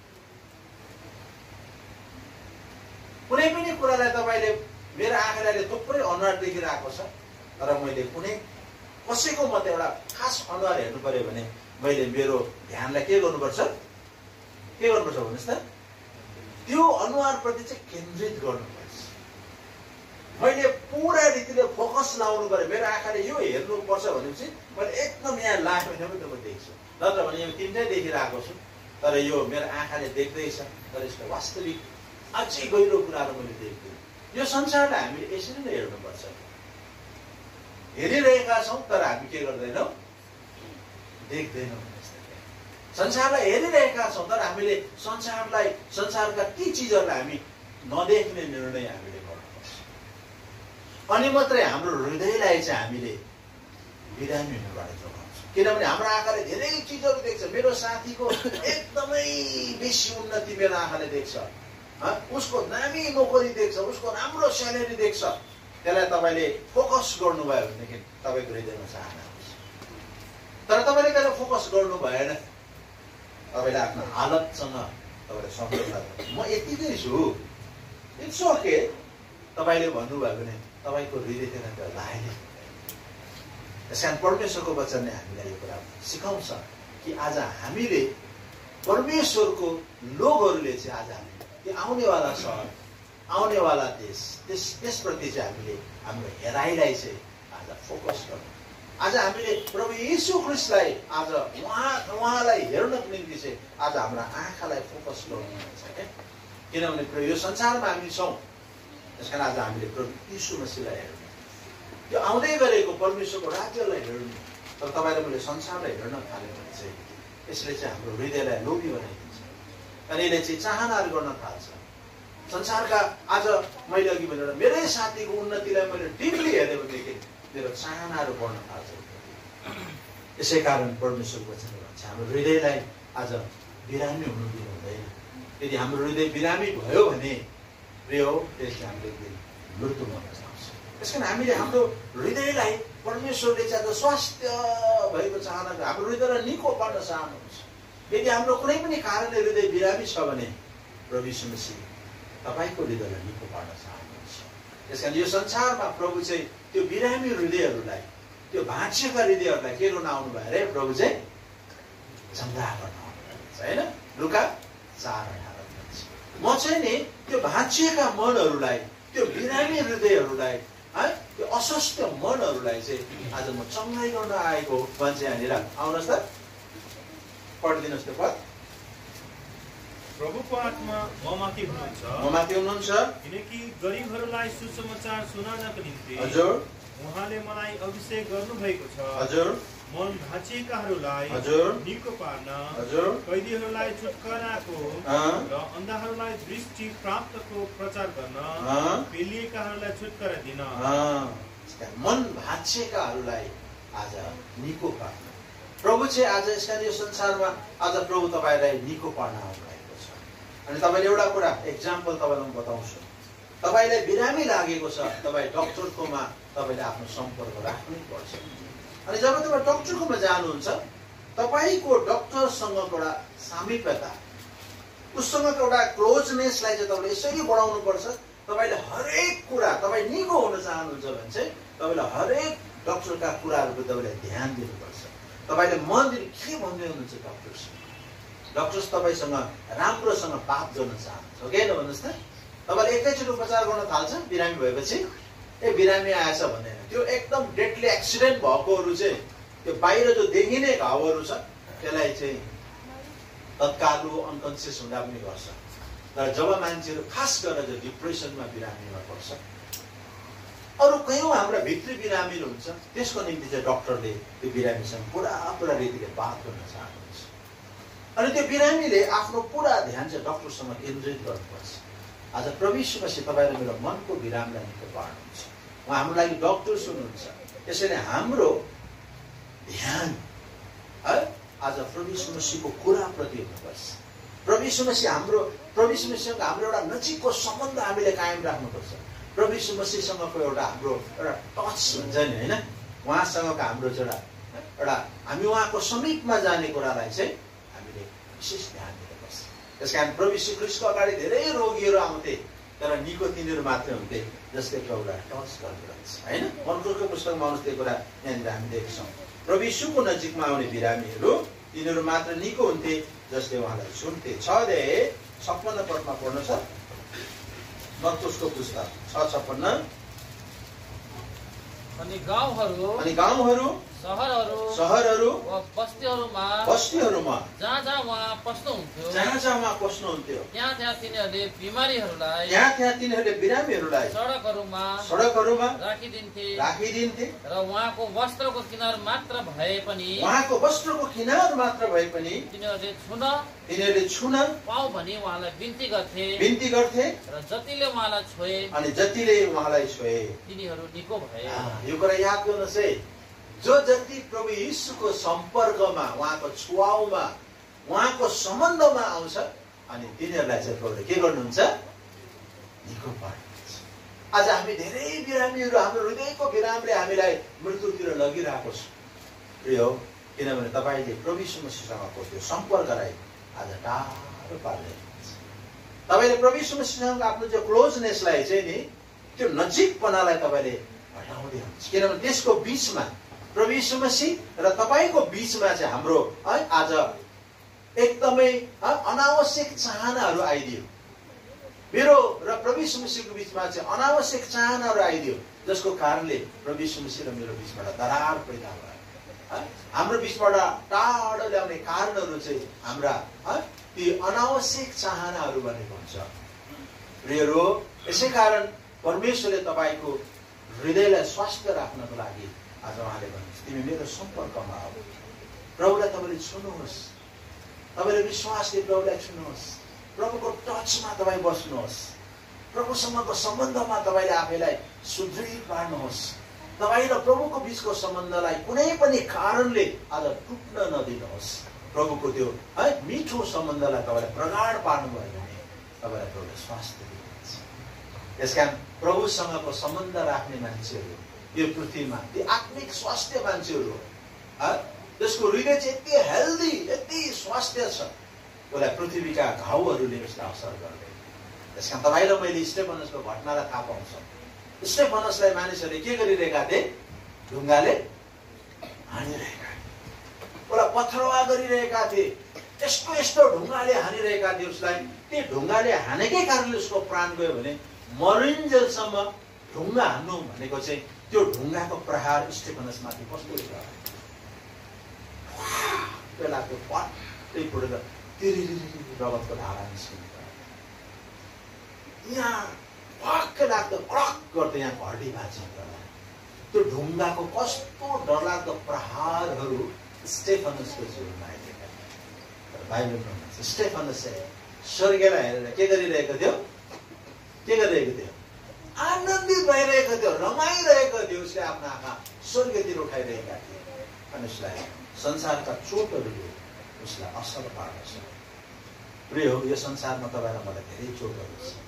कुनै पनि कुरालाई तपाईँले, मेरो आँखाले अहिले थुप्रै अनुहार देखिरहेको छ, तर मैले कुनै कसैको मात्रै एउटा खास अनुहार हेर्नु पर्यो भने मैले मेरो ध्यानलाई के गर्नुपर्छ, के गर्नुपर्छ भन्नुहोस् त, त्यो अनुहारप्रति चाहिँ केन्द्रित गर्नुपर्छ। मैले पुरा रीतिले फोकस लाउनु पर्यो। मेरो आँखाले यो हेर्नुपर्छ भनेपछि मैले एकदम यहाँ लाग्यो भने पनि त म देख्छु, नत्र भने यो तिनटै देखिरहेको छु, तर यो मेरो आँखाले देख्दैछ, तर यसको वास्तविक अझै गहिरो कुराहरू मैले देख्छु। यो संसारलाई हामीले यसरी नै हेर्नुपर्छ। हेरिरहेका छौँ तर हामी के गर्दैनौँ, देख्दैनौँ। संसारलाई हेरिरहेका छौँ तर हामीले संसारलाई, संसारका ती चिजहरूलाई हामी नदेख्ने निर्णय हामीले गर्नुपर्छ। अनि मात्रै हाम्रो हृदयलाई चाहिँ हामीले बिरामी हुनबाट जोगाउँछ। किनभने हाम्रो आँखाले धेरै चिजहरू देख्छ। मेरो साथीको एकदमै बेसी उन्नति मेरो आँखाले देख्छ, उसको दामी नोकरी देख्छ, उसको राम्रो स्यालेरी देख्छ। त्यसलाई तपाईँले फोकस गर्नुभयो भनेदेखि तपाईँको हृदयमा चाहना हुन्छ। तर तपाईँले त्यसलाई फोकस गर्नु भएन, तपाईँले आफ्नो हालतसँग तपाईँले सम्झौता गर्नु, म यतिकै छु, इट्स ओके तपाईँले भन्नुभयो भने तपाईँको हृदयतिर त्यो लागेन। त्यस कारण परमेश्वरको वचनले हामीलाई यो कुरा सिकाउँछ कि आज हामीले परमेश्वरको लोकहरूले चाहिँ आज हामी त्यो आउनेवाला सहर, आउनेवाला देश, त्यस त्यसप्रति चाहिँ हामीले हाम्रो हेराइलाई चाहिँ आज फोकस गर्नु। आज हामीले प्रभु येशू ख्रीष्टलाई आज उहाँ उहाँलाई हेर्नको निम्ति चाहिँ आज हाम्रो आँखालाई फोकस गर्नुहुन्छ क्या। किनभने प्रभु यो संसारमा हामी छौँ, त्यस कारण आज हामीले प्रभु येशू मसीहलाई हेर्नु, त्यो आउँदै गरेको परमेश्वरको राज्यलाई हेर्नु। तर तपाईँले मैले संसारलाई हेर्न थाल्यो भने चाहिँ यसले चाहिँ हाम्रो हृदयलाई लोभी बनाइदिन्छ अनि यसले चाहिँ चाहनाहरू गर्न थाल्छ। संसारका आज मैले अघि भनेर मेरै साथीको उन्नतिलाई मैले डिपली हेरेँ भनेदेखि मेरो चाहनाहरू बढ्न थाल्छ। यसै कारण परमेश्वरको वचन भन्छ हाम्रो हृदयलाई आज बिरामी हुनु दिनु हुँदैन। यदि हाम्रो हृदय बिरामी भयो भने प्रिय हो, त्यसले हामीले मृत्युमा बचाउँछ। त्यस कारण हामीले हाम्रो हृदयलाई परमेश्वरले चाहिँ आज स्वास्थ्य भएको चाहना, हाम्रो हृदयलाई निको पार्न चाहनुहुन्छ। यदि हाम्रो कुनै पनि कारणले हृदय बिरामी छ भने प्रभु येशू मसीह तपाईँको हृदयलाई निको पार्न चाहनुहुन्छ। त्यस कारण यो संसारमा प्रभु चाहिँ त्यो बिरामी हृदयहरूलाई, त्यो भाँचिएका हृदयहरूलाई के गर्न आउनु भयो अरे? प्रभु चाहिँ चङ्गा गर्न आउनुहुन्छ, होइन? लुका चार अठार भन्छ म चाहिँ नि त्यो भाँचिएका मनहरूलाई, त्यो बिरामी हृदयहरूलाई, है, त्यो अस्वस्थ मनहरूलाई चाहिँ आज म चङ्गाई गर्न आएको भन्छ। यहाँनिर आउनुहोस् त, पढिदिनुहोस् त्यो पद। प्रभुको आत्मा ममाथि हुनुहुन्छ, ममाथि हुनुहुन्छ किनकि गरिबहरूलाई सुसमाचार सुनाउनको निम्ति हजुर उहाँले मलाई अभिषेक गर्नुभएको छ। हजुर मन भाँचिएकाहरूलाई हजुर निको पार्न, हजुर कैदीहरूलाई छुटकाराको र अन्धाहरूलाई दृष्टि प्राप्तको प्रचार गर्न, पेलिएकाहरूलाई छुटकारा दिन। मन भाँचिएकाहरूलाई आज निको पार्न प्रभु चाहिँ आज यसका यो संसारमा आज प्रभु तपाईँलाई निको पार्न आउनुभएको छ। अनि तपाईँले एउटा कुरा एक्जाम्पल तपाईँलाई म बताउँछु। तपाईँलाई बिरामी लागेको छ, तपाईँ डक्टरकोमा तपाईँले आफ्नो सम्पर्क राख्नै पर्छ। अनि जब तपाईँ डक्टरकोमा जानुहुन्छ, तपाईँको डक्टरसँग एउटा सामिप्यता, उससँगको एउटा क्लोजनेसलाई चाहिँ तपाईँले यसरी बढाउनु पर्छ। तपाईँले हरेक कुरा, तपाईँ निको हुन चाहनुहुन्छ भने चाहिँ तपाईँले हरेक डक्टरका कुराहरूको तपाईँले ध्यान दिनुपर्छ। तपाईँले मनदेखि के भन्दै हुनुहुन्छ डक्टरसँग, डक्टर तपाईँसँग राम्रोसँग बात गर्न चाहनुहुन्छ, हो कि होइन भन्नुहोस् त? तपाईँले एकैचोटि उपचार गर्न थाल्छ बिरामी भएपछि, ए बिरामी आएछ भन्दैन। त्यो एकदम डेडली एक्सिडेन्ट भएकोहरू चाहिँ त्यो बाहिर जो देखिने घाउहरू छ त्यसलाई चाहिँ तत्काल अनकन्सियस हुँदा पनि गर्छ। तर जब मान्छेहरू खास गरेर जो डिप्रेसनमा बिरामीमा पर्छ, अरू कयौँ हाम्रा भित्री बिरामी हुन्छ, त्यसको निम्ति चाहिँ डक्टरले त्यो बिरामीसँग पुरा पुरा रीतिले बात गर्न चाहनुहुन्छ। अनि त्यो बिरामीले आफ्नो पुरा ध्यान चाहिँ डक्टरसँग केन्द्रित गर्नुपर्छ। आज प्रभु येशू मसीह तपाईँ र मेरो मनको विरामलाई निको पार्नुहुन्छ। उहाँ हाम्रो लागि डक्टर हुनुहुन्छ। त्यसैले हाम्रो ध्यान है आज प्रभु येशू मसीहको कुराप्रति हुनुपर्छ। प्रभु येशू मसीह हाम्रो प्रभु येशू मसीहसँग हाम्रो एउटा नजिकको सम्बन्ध हामीले कायम राख्नुपर्छ। प्रभु येशू मसीहसँगको एउटा हाम्रो एउटा टच हुन्छ नि, होइन? उहाँसँगको हाम्रो एउटा एउटा हामी उहाँको समीपमा जाने कुरालाई चाहिँ हामीले विशेष ध्यान दिनुपर्छ। त्यस कारण प्रभु यीशु ख्रीष्टको अगाडि धेरै रोगीहरू आउँथे, तर निको तिनीहरू मात्रै हुन्थे जसले प्रभुलाई टच गर्नुहुन्छ, होइन? मर्कुसको पुस्तकमा आउनुहोस् त्यो कुरा यहाँनिर हामी देख्छौँ। प्रभु यीशुको नजिकमा आउने बिरामीहरू तिनीहरू मात्र निको हुन्थे जसले उहाँलाई छुन्थे। छ अध्याय छप्पन्न पदमा पढ्नु छ, मर्कुसको पुस्तक छ छप्पन्न। अनि गाउँहरू अनि गाउँहरू सहरहरू सहरहरू वा बस्तीहरूमा बस्तीहरूमा जहाँ जहाँ उहाँ पस्नुहुन्थ्यो जहाँ जहाँ उहाँ पस्नुहुन्थ्यो त्यहाँ त्यहाँ तिनीहरूले बिमारीहरूलाई त्यहाँ त्यहाँ तिनीहरूले बिरामीहरूलाई सडकहरूमा सडकहरूमा राखिदिन्थे राखिदिन्थे र उहाँको वस्त्रको किनार मात्र भए पनि उहाँको वस्त्रको किनार मात्र भए पनि तिनीहरूले छुन तिनीहरूले छुन पाऊ भनी उहाँलाई बिन्ती गर्थे बिन्ती गर्थे र जतिले उहाँलाई छोए अनि जतिले उहाँलाई छोए तिनीहरू निको भए। यो कुरा याद गर्नुहोस् है, जो जति प्रभु यीशुको सम्पर्कमा, उहाँको छुवाउमा, उहाँको सम्बन्धमा आउँछ अनि तिनीहरूलाई चाहिँ प्रभुले के गर्नुहुन्छ? निको पार्नुहुन्छ। आज हामी धेरै बिरामीहरू, हाम्रो हृदयको बिरामले हामीलाई मृत्युतिर लगिरहेको छ। प्रिय हो, किनभने तपाईँले प्रभु यीशु मसीहसँगको त्यो सम्पर्कलाई आज टाढो पार्दै हुनुहुन्छ। तपाईँले प्रभु यीशु मसीहसँग आफ्नो त्यो क्लोजनेसलाई चाहिँ नि, त्यो नजिकपनालाई तपाईँले हटाउँदै हुनुहुन्छ। किनभने त्यसको बिचमा प्रभु यीशु मसीह र तपाईँको बिचमा चाहिँ हाम्रो है आज एकदमै अनावश्यक चाहनाहरू आइदियो। मेरो र प्रभु यीशु मसीहको बिचमा चाहिँ अनावश्यक चाहनाहरू आइदियो, जसको कारणले प्रभु यीशु मसीह र मेरो बिचबाट दरार पैदा भयो। हाम्रो बिचबाट टाढो ल्याउने कारणहरू चाहिँ हाम्रा ती अनावश्यक चाहनाहरू बनेको हुन्छ। प्रियहरू, यसै कारण परमेश्वरले तपाईँको हृदयलाई स्वास्थ्य राख्नको लागि आज उहाँले भन्नुहुन्छ, तिमी मेरो सम्पर्कमा आऊ, प्रभुलाई तपाईँले छुनुहोस्, तपाईँले विश्वासले प्रभुलाई छुनुहोस्, प्रभुको टचमा तपाईँ बस्नुहोस्, प्रभुसँगको सम्बन्धमा तपाईँले आफैलाई सुदृढ पार्नुहोस्। तपाईँ र प्रभुको बिचको सम्बन्धलाई कुनै पनि कारणले आज टुट्न नदिनुहोस्। प्रभुको त्यो है मिठो सम्बन्धलाई तपाईँलाई प्रगाढ पार्नुभयो भने तपाईँलाई प्रभुले स्वास्थ्य दिनुहुन्छ। यसकारण प्रभुसँगको सम्बन्ध राख्ने मान्छेहरू यो पृथ्वीमा ती आत्मिक स्वास्थ्य मान्छेहरू हो, जसको हृदय चाहिँ यति हेल्दी, यति स्वास्थ्य छ, उसलाई पृथ्वीका घाउहरूले उसलाई असर गर्दैन। त्यसकारण तपाईँ र मैले स्टेफनसको घटनालाई थाहा पाउँछ। स्टेफनसलाई मानिसहरूले के गरिरहेका थिए? ढुङ्गाले हानिरहेका थिए, उसलाई पथरवा गरिरहेका थिए, यस्तो यस्तो ढुङ्गाले हानिरहेका थिए उसलाई। त्यो ढुङ्गाले हानेकै कारणले उसको प्राण गयो भने मरिन्जेलसम्म ढुङ्गा हान्नु भनेको चाहिँ त्यो ढुङ्गाको प्रहार स्टेफनसमाथि कस्तो थियो? बेला त्यो पट्टै फुटेर तिरिरी रगतको धारा निस्किन्छ। यहाँ भक्क लाग्दो क्रक गर्दै यहाँ घडी भाँचिन्छ। त्यो ढुङ्गाको कस्तो डरलाग्दो प्रहारहरू स्टेफनसको जीवनमा आइरहेका थिए। बाइबलमा भन्छ स्टेफनस चाहिँ स्वर्गलाई हेरेर के गरिरहेको थियो? के गरिरहेको थियो? आनन्दित भइरहेको थियो, रमाइरहेको थियो। उसले आफ्नो आँखा स्वर्गतिर उठाइरहेका थिए अनि उसलाई संसारका चोटहरूले उसलाई असर पार्दछ। प्रिय हो, यो संसारमा तपाईँलाई मलाई धेरै चोटहरू छ।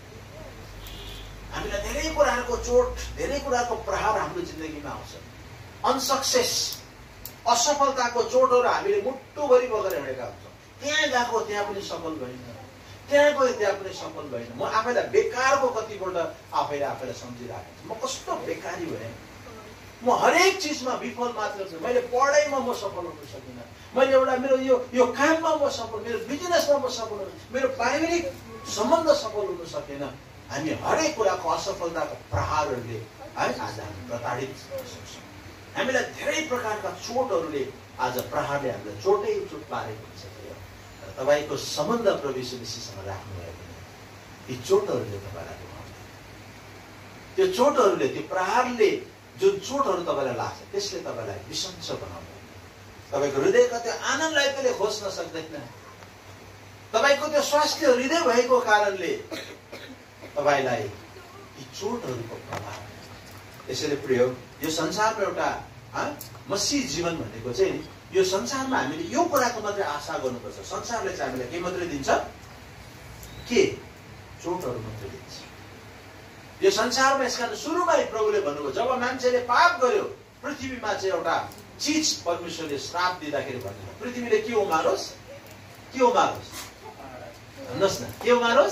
हामीलाई धेरै कुराहरूको चोट, धेरै कुराको प्रहार हाम्रो जिन्दगीमा आउँछ। अनसक्सेस, असफलताको चोटहरू हामीले मुटुभरि बगेर हिँडेका हुन्छौँ। त्यहाँ गएको त्यहाँ पनि सफल भएन, त्यहाँ गयो त्यहाँ पनि सफल भएन। म आफैलाई बेकारको कतिपल्ट आफैले आफैलाई सम्झिरहेको छु, म कस्तो बेकारी भएँ, म हरेक चिजमा विफल मात्र छु। मैले पढाइमा म सफल हुन सकिनँ, मैले एउटा मेरो यो यो काममा म सफल, मेरो बिजनेसमा म सफल, मेरो पारिवारिक सम्बन्ध सफल हुन सकेन। हामी हरेक कुराको असफलताको प्रहारहरूले है आज हामी प्रताडित हुन सक्छौँ। हामीलाई धेरै प्रकारका चोटहरूले आज प्रहारले हामीलाई चोटै चोट पारेको हुन्छ। र तपाईँको सम्बन्ध प्रभु यीशु मसीहसँग राख्नुभयो भने ती चोटहरूले तपाईँलाई दुखाउँदैन। त्यो चोटहरूले, त्यो प्रहारले जुन चोटहरू तपाईँलाई लाग्छ त्यसले तपाईँलाई विसञ्च बनाउँदैन। तपाईँको हृदयका त्यो आनन्दलाई त्यसले खोज्न सक्दैन। तपाईँको त्यो स्वास्थ्य हृदय भएको कारणले तपाईँलाई यी चोटहरूको प्रभाव। यसैले प्रिय, यो संसारमा एउटा मसीह जीवन भनेको चाहिँ नि, यो संसारमा हामीले यो कुराको मात्रै आशा गर्नुपर्छ। संसारले चाहिँ हामीलाई के मात्रै दिन्छ? के? चोटहरू मात्रै दिन्छ। यो संसारमा यसकारण सुरुमै प्रभुले भन्नुभयो, जब मान्छेले पाप गर्यो पृथ्वीमा चाहिँ एउटा चिज परमेश्वरले श्राप दिँदाखेरि भन्नुभयो, पृथ्वीले के उमारोस्? के उमारोस्? भन्नुहोस् न, के उमारोस्?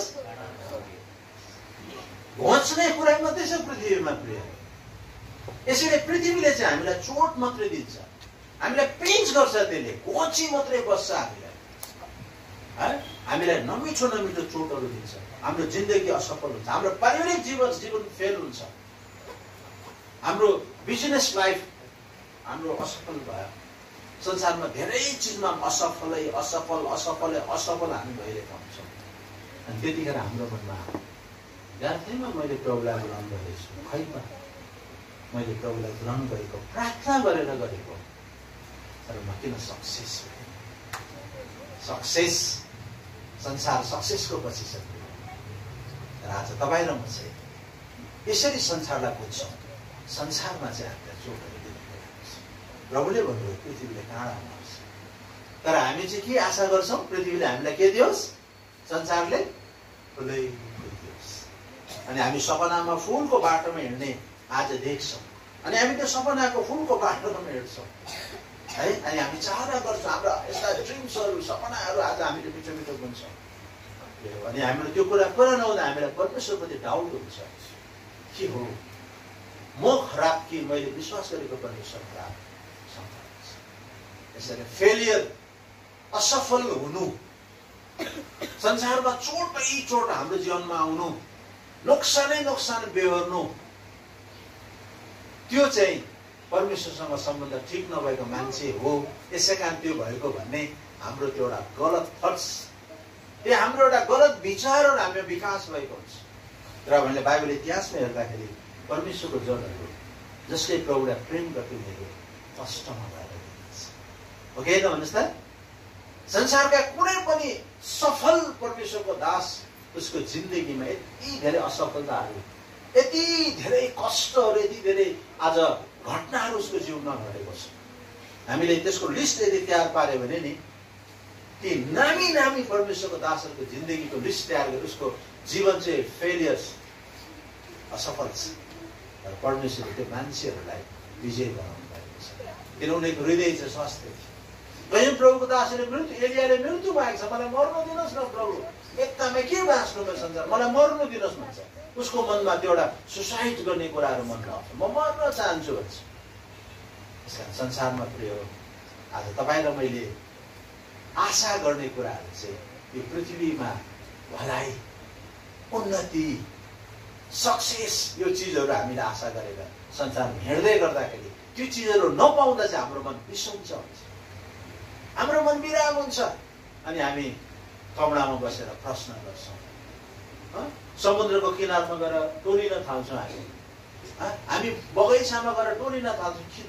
घोच्ने कुरा मात्रै छ पृथ्वीमा प्रिय। यसैले पृथ्वीले चाहिँ हामीलाई चोट मात्रै दिन्छ, हामीलाई पिन्च गर्छ, त्यसले घोची मात्रै बस्छ हामीलाई है। हामीलाई नमिठो नमिठो चोटहरू दिन्छ, हाम्रो जिन्दगी असफल हुन्छ, हाम्रो पारिवारिक जीवन जीवन फेल हुन्छ, हाम्रो बिजनेस लाइफ हाम्रो असफल भयो। संसारमा धेरै चिजमा असफलै असफल असफलै असफल हामी भइरहेका हुन्छौँ। अनि त्यतिखेर हाम्रो मनमा यादैमा मैले प्रभुलाई बोलाउनु गरेछु, खै त मैले प्रभुलाई बोलाउनु गरेको, प्रार्थना गरेर गरेको, तर म किन सक्सेस भएँ? सक्सेस, संसार सक्सेसको पछि छ। तर आज तपाईँ र म चाहिँ यसरी संसारलाई बुझ्छौँ, संसारमा चाहिँ हामीलाई चोटहरू दिनु प्रभुले भन्नुभयो पृथ्वीले काँडा मार्छ। तर हामी चाहिँ के आशा गर्छौँ? पृथ्वीले हामीलाई के दियोस्? संसारले फुलै फुल दियोस्। अनि हामी सपनामा फुलको बाटोमा हिँड्ने आज देख्छौँ, अनि हामी त्यो सपनाको फुलको बाटोमा हिँड्छौँ है। अनि हामी चाहना गर्छौँ, हाम्रा यस्ता ड्रिम्सहरू, सपनाहरू आज हामीले मिठो मिठो बुन्छौँ। अनि हाम्रो त्यो कुरा पुरा नहुँदा हामीलाई परमेश्वरप्रति डाउट हुन्छ, के हो म खराब कि मैले विश्वास गरेको परमेश्वर खराब? यसरी फेलियर, असफल हुनु, संसारमा चोटै चोट हाम्रो जीवनमा आउनु, नोक्सानै नोक्सान बेहोर्नु, त्यो चाहिँ परमेश्वरसँग सम्बन्ध ठिक नभएको मान्छे हो। यसै कारण त्यो भएको भन्ने हाम्रो त्यो एउटा गलत थट्स, त्यो हाम्रो एउटा गलत विचारहरू हाम्रो विकास भएको हुन्छ। र हामीले बाइबल इतिहासमा हेर्दाखेरि परमेश्वरको जनहरू जसले प्रभुलाई प्रेम गर्दै उनीहरू कष्टमा भएर दिन्छ। हो कि होइन भन्नुहोस् त? संसारका कुनै पनि सफल परमेश्वरको दास उसको जिन्दगीमा यति धेरै असफलताहरू, यति धेरै कष्टहरू, यति धेरै आज घटनाहरू उसको जीवनमा घटेको छ। हामीले त्यसको लिस्ट यदि तयार पार्यो भने नि ती नामी नामी परमेश्वरको दासहरूको जिन्दगीको लिस्ट तयार गरेर उसको जीवन चाहिँ फेलियर्स, असफल छ। तर परमेश्वरले त्यो मान्छेहरूलाई विजय गराउनु भएको छ, किन उनीहरूको हृदय चाहिँ स्वास्थ्य थियो। कहीँ प्रभुको दासले मृत्यु, एलियाले मृत्यु भएको छ, मलाई मर्नु दिनुहोस् न प्रभु, एकदमै के बाँच्नु म संसार, मलाई मर्नु दिनुहोस् भन्छ। उसको मनमा त्यो एउटा सुसाइड गर्ने कुराहरू मनमा आउँछ, म मर्न चाहन्छु भन्छ। त्यस कारण संसारमा प्रिय आज तपाईँ र मैले आशा गर्ने कुराहरू चाहिँ यो पृथ्वीमा भलाइ, उन्नति, सक्सेस, यो चिजहरू हामीले आशा गरेर संसारमा हिँड्दै गर्दाखेरि त्यो चिजहरू नपाउँदा चाहिँ हाम्रो मन बिसन्छ हुन्छ, हाम्रो मन बिराम हुन्छ। अनि हामी कमलामा बसेर प्रश्न गर्छौँ, समुद्रको किनारमा गएर टोलिन थाल्छौँ, हामी हामी बगैँचामा गएर टोलिन थाल्छौँ, किन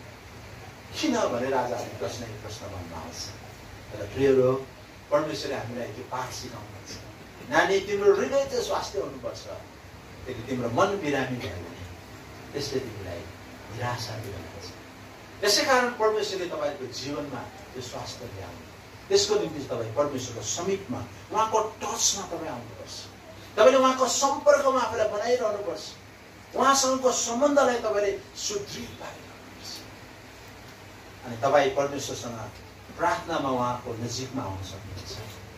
किन भनेर आज हामी प्रश्न प्रश्न भन्न आउँछ। तर प्रियहरू, परमेश्वरले हामीलाई त्यो पाठ सिकाउनुहुन्छ, नानी तिम्रो हृदय चाहिँ स्वास्थ्य हुनुपर्छ, त्यति तिम्रो मन बिरामी भयो भने त्यसले तिमीलाई निराशा दिलाउँछ। यसै कारण परमेश्वरले तपाईँको जीवनमा त्यो स्वास्थ्य ल्याउनु, त्यसको निम्ति तपाईँ परमेश्वरको समीपमा, उहाँको टचमा तपाईँ आउनुपर्छ। तपाईँले उहाँको सम्पर्कमा आफूलाई बनाइरहनुपर्छ, उहाँसँगको सम्बन्धलाई तपाईँले सुदृढ पारिरहनुपर्छ। अनि तपाईँ परमेश्वरसँग प्रार्थनामा उहाँको नजिकमा आउन सक्नुहुन्छ।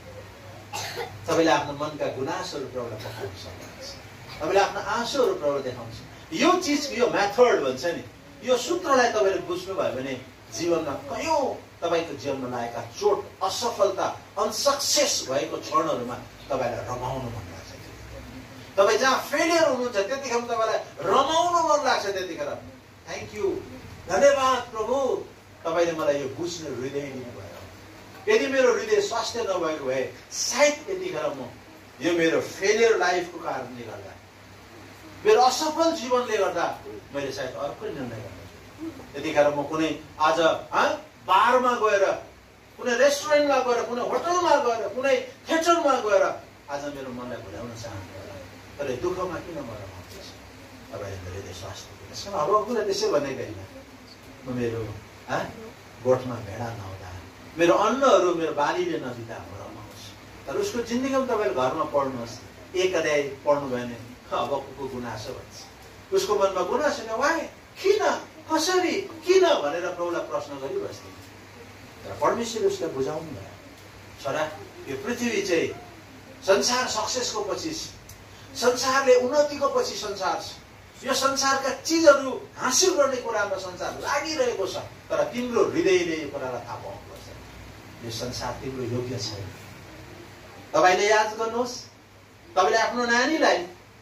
तपाईँले आफ्नो मनका गुनासोहरू प्रभुलाई पठाउन सक्नुहुन्छ, तपाईँले आफ्नो आँसुहरू प्रभुलाई देखाउँछ। यो चिज, यो मेथड भन्छ नि, यो सूत्रलाई तपाईँले बुझ्नुभयो भने जीवनमा कयौँ तपाईँको जीवनमा लागेका चोट, असफलता, अनसक्सेस भएको क्षणहरूमा तपाईँलाई रमाउनु मन लाग्छ। तपाईँ जहाँ फेलियर हुनुहुन्छ त्यतिखेर तपाईँलाई रमाउनु मन लाग्छ। त्यतिखेर थ्याङ्क यू, धन्यवाद प्रभु, तपाईँले मलाई यो बुझ्ने हृदय दिनुभयो। यदि मेरो हृदय स्वास्थ्य नभएको भए सायद यतिखेर म यो मेरो फेलियर लाइफको कारणले गर्दा, मेरो असफल जीवनले गर्दा मैले सायद अर्को निर्णय गर्छु। यतिखेर म कुनै आज बारमा गएर, कुनै रेस्टुरेन्टमा गएर, कुनै होटलमा गएर, कुनै थिएटरमा गएर आज मेरो मनलाई भुलाउन चाहन्छु। तर दुःखमा किन म रमाउँछु? तपाईँले मेरो हृदय स्वास्थ्य दिनुहोस्। अब कुरा त्यसै भनेको होइन, म मेरो गोठमा भेडा नहुँदा, मेरो अन्नहरू मेरो बालीले नदिँदा म रमाउँछु। तर उसको जिन्दगीमा तपाईँले घरमा पढ्नुहोस्, एक अध्याय पढ्नु भयो भने अबको गुनासो भन्छ, उसको मनमा गुनासो न, वाइ, किन, कसरी, किन भनेर प्रभुलाई प्रश्न गरिबस्दैन। तर परमेश्वरले उसलाई बुझाउनु भयो, छोरा यो पृथ्वी चाहिँ संसार सक्सेसको पछि, संसारले उन्नतिको पछि संसार छ, यो संसारका चिजहरू हासिल गर्ने कुरामा संसार लागिरहेको छ। तर तिम्रो हृदयले यो कुरालाई थाहा पाउनुपर्छ, यो संसार तिम्रो योग्य छैन। तपाईँले याद गर्नुहोस्, तपाईँले आफ्नो नानीलाई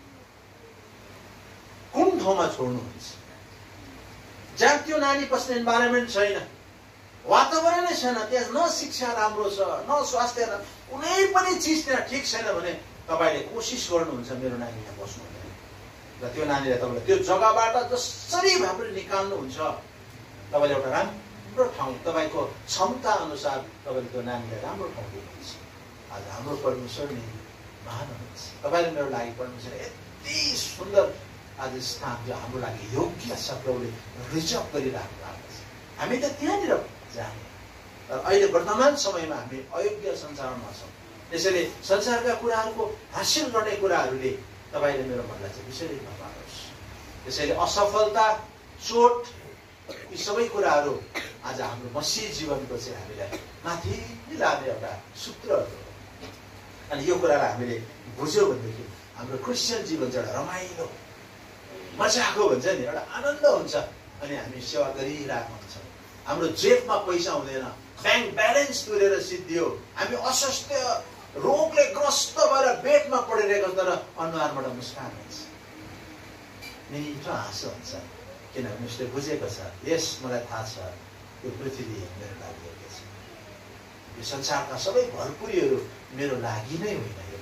कुन ठाउँमा छोड्नुहुन्छ जहाँ त्यो नानी बस्ने इन्भाइरोमेन्ट छैन, वातावरणै छैन, त्यहाँ न शिक्षा राम्रो छ, न स्वास्थ्य, कुनै पनि चिज त्यहाँ ठिक छैन भने तपाईँले कोसिस गर्नुहुन्छ मेरो नानी यहाँ बस्नु हुँदैन। र त्यो नानीलाई तपाईँले त्यो जग्गाबाट जसरी भए पनि निकाल्नुहुन्छ, तपाईँले एउटा राम्रो ठाउँ, तपाईँको क्षमता अनुसार तपाईँले त्यो नानीलाई राम्रो ठाउँ दिनुहुन्छ। आज हाम्रो परमेश्वर नै महान हुनुहुन्छ। तपाईँले मेरो लागि परमेश्वर यति सुन्दर आज स्थान जो हाम्रो लागि योग्य छ, प्रभुले रिजर्भ गरिराख्नु भएको छ। हामी त त्यहाँनिर जाने। तर अहिले वर्तमान समयमा हामी अयोग्य संसारमा छौँ। त्यसैले संसारका कुराहरूको हासिल गर्ने कुराहरूले तपाईँले मेरो मनलाई चाहिँ विचलित नपारोस्। त्यसैले असफलता, चोट, यी सबै कुराहरू आज हाम्रो मसीह जीवनको चाहिँ हामीलाई माथि लाने एउटा सूत्रहरू हो। अनि यो कुरालाई हामीले बुझ्यौँ भनेदेखि हाम्रो क्रिस्चियन जीवन चाहिँ एउटा रमाइलो मजाको हुन्छ नि, एउटा आनन्द हुन्छ। अनि हामी सेवा गरिरहेको हुन्छौँ। हाम्रो जेबमा पैसा हुँदैन, ब्याङ्क ब्यालेन्स तुरेर सिद्धियो, हामी अस्वास्थ्य रोगले ग्रस्त भएर बेडमा पडिरहेको तर अनुहारबाट मुस्कान हुन्छ, मिठो हाँसो हुन्छ। किनभने उसले बुझेको छ, यस मलाई थाहा छ यो पृथ्वी मेरो लागि योग्य छ, यो संसारका सबै भरपुरीहरू मेरो लागि नै होइन। यो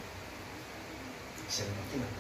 किन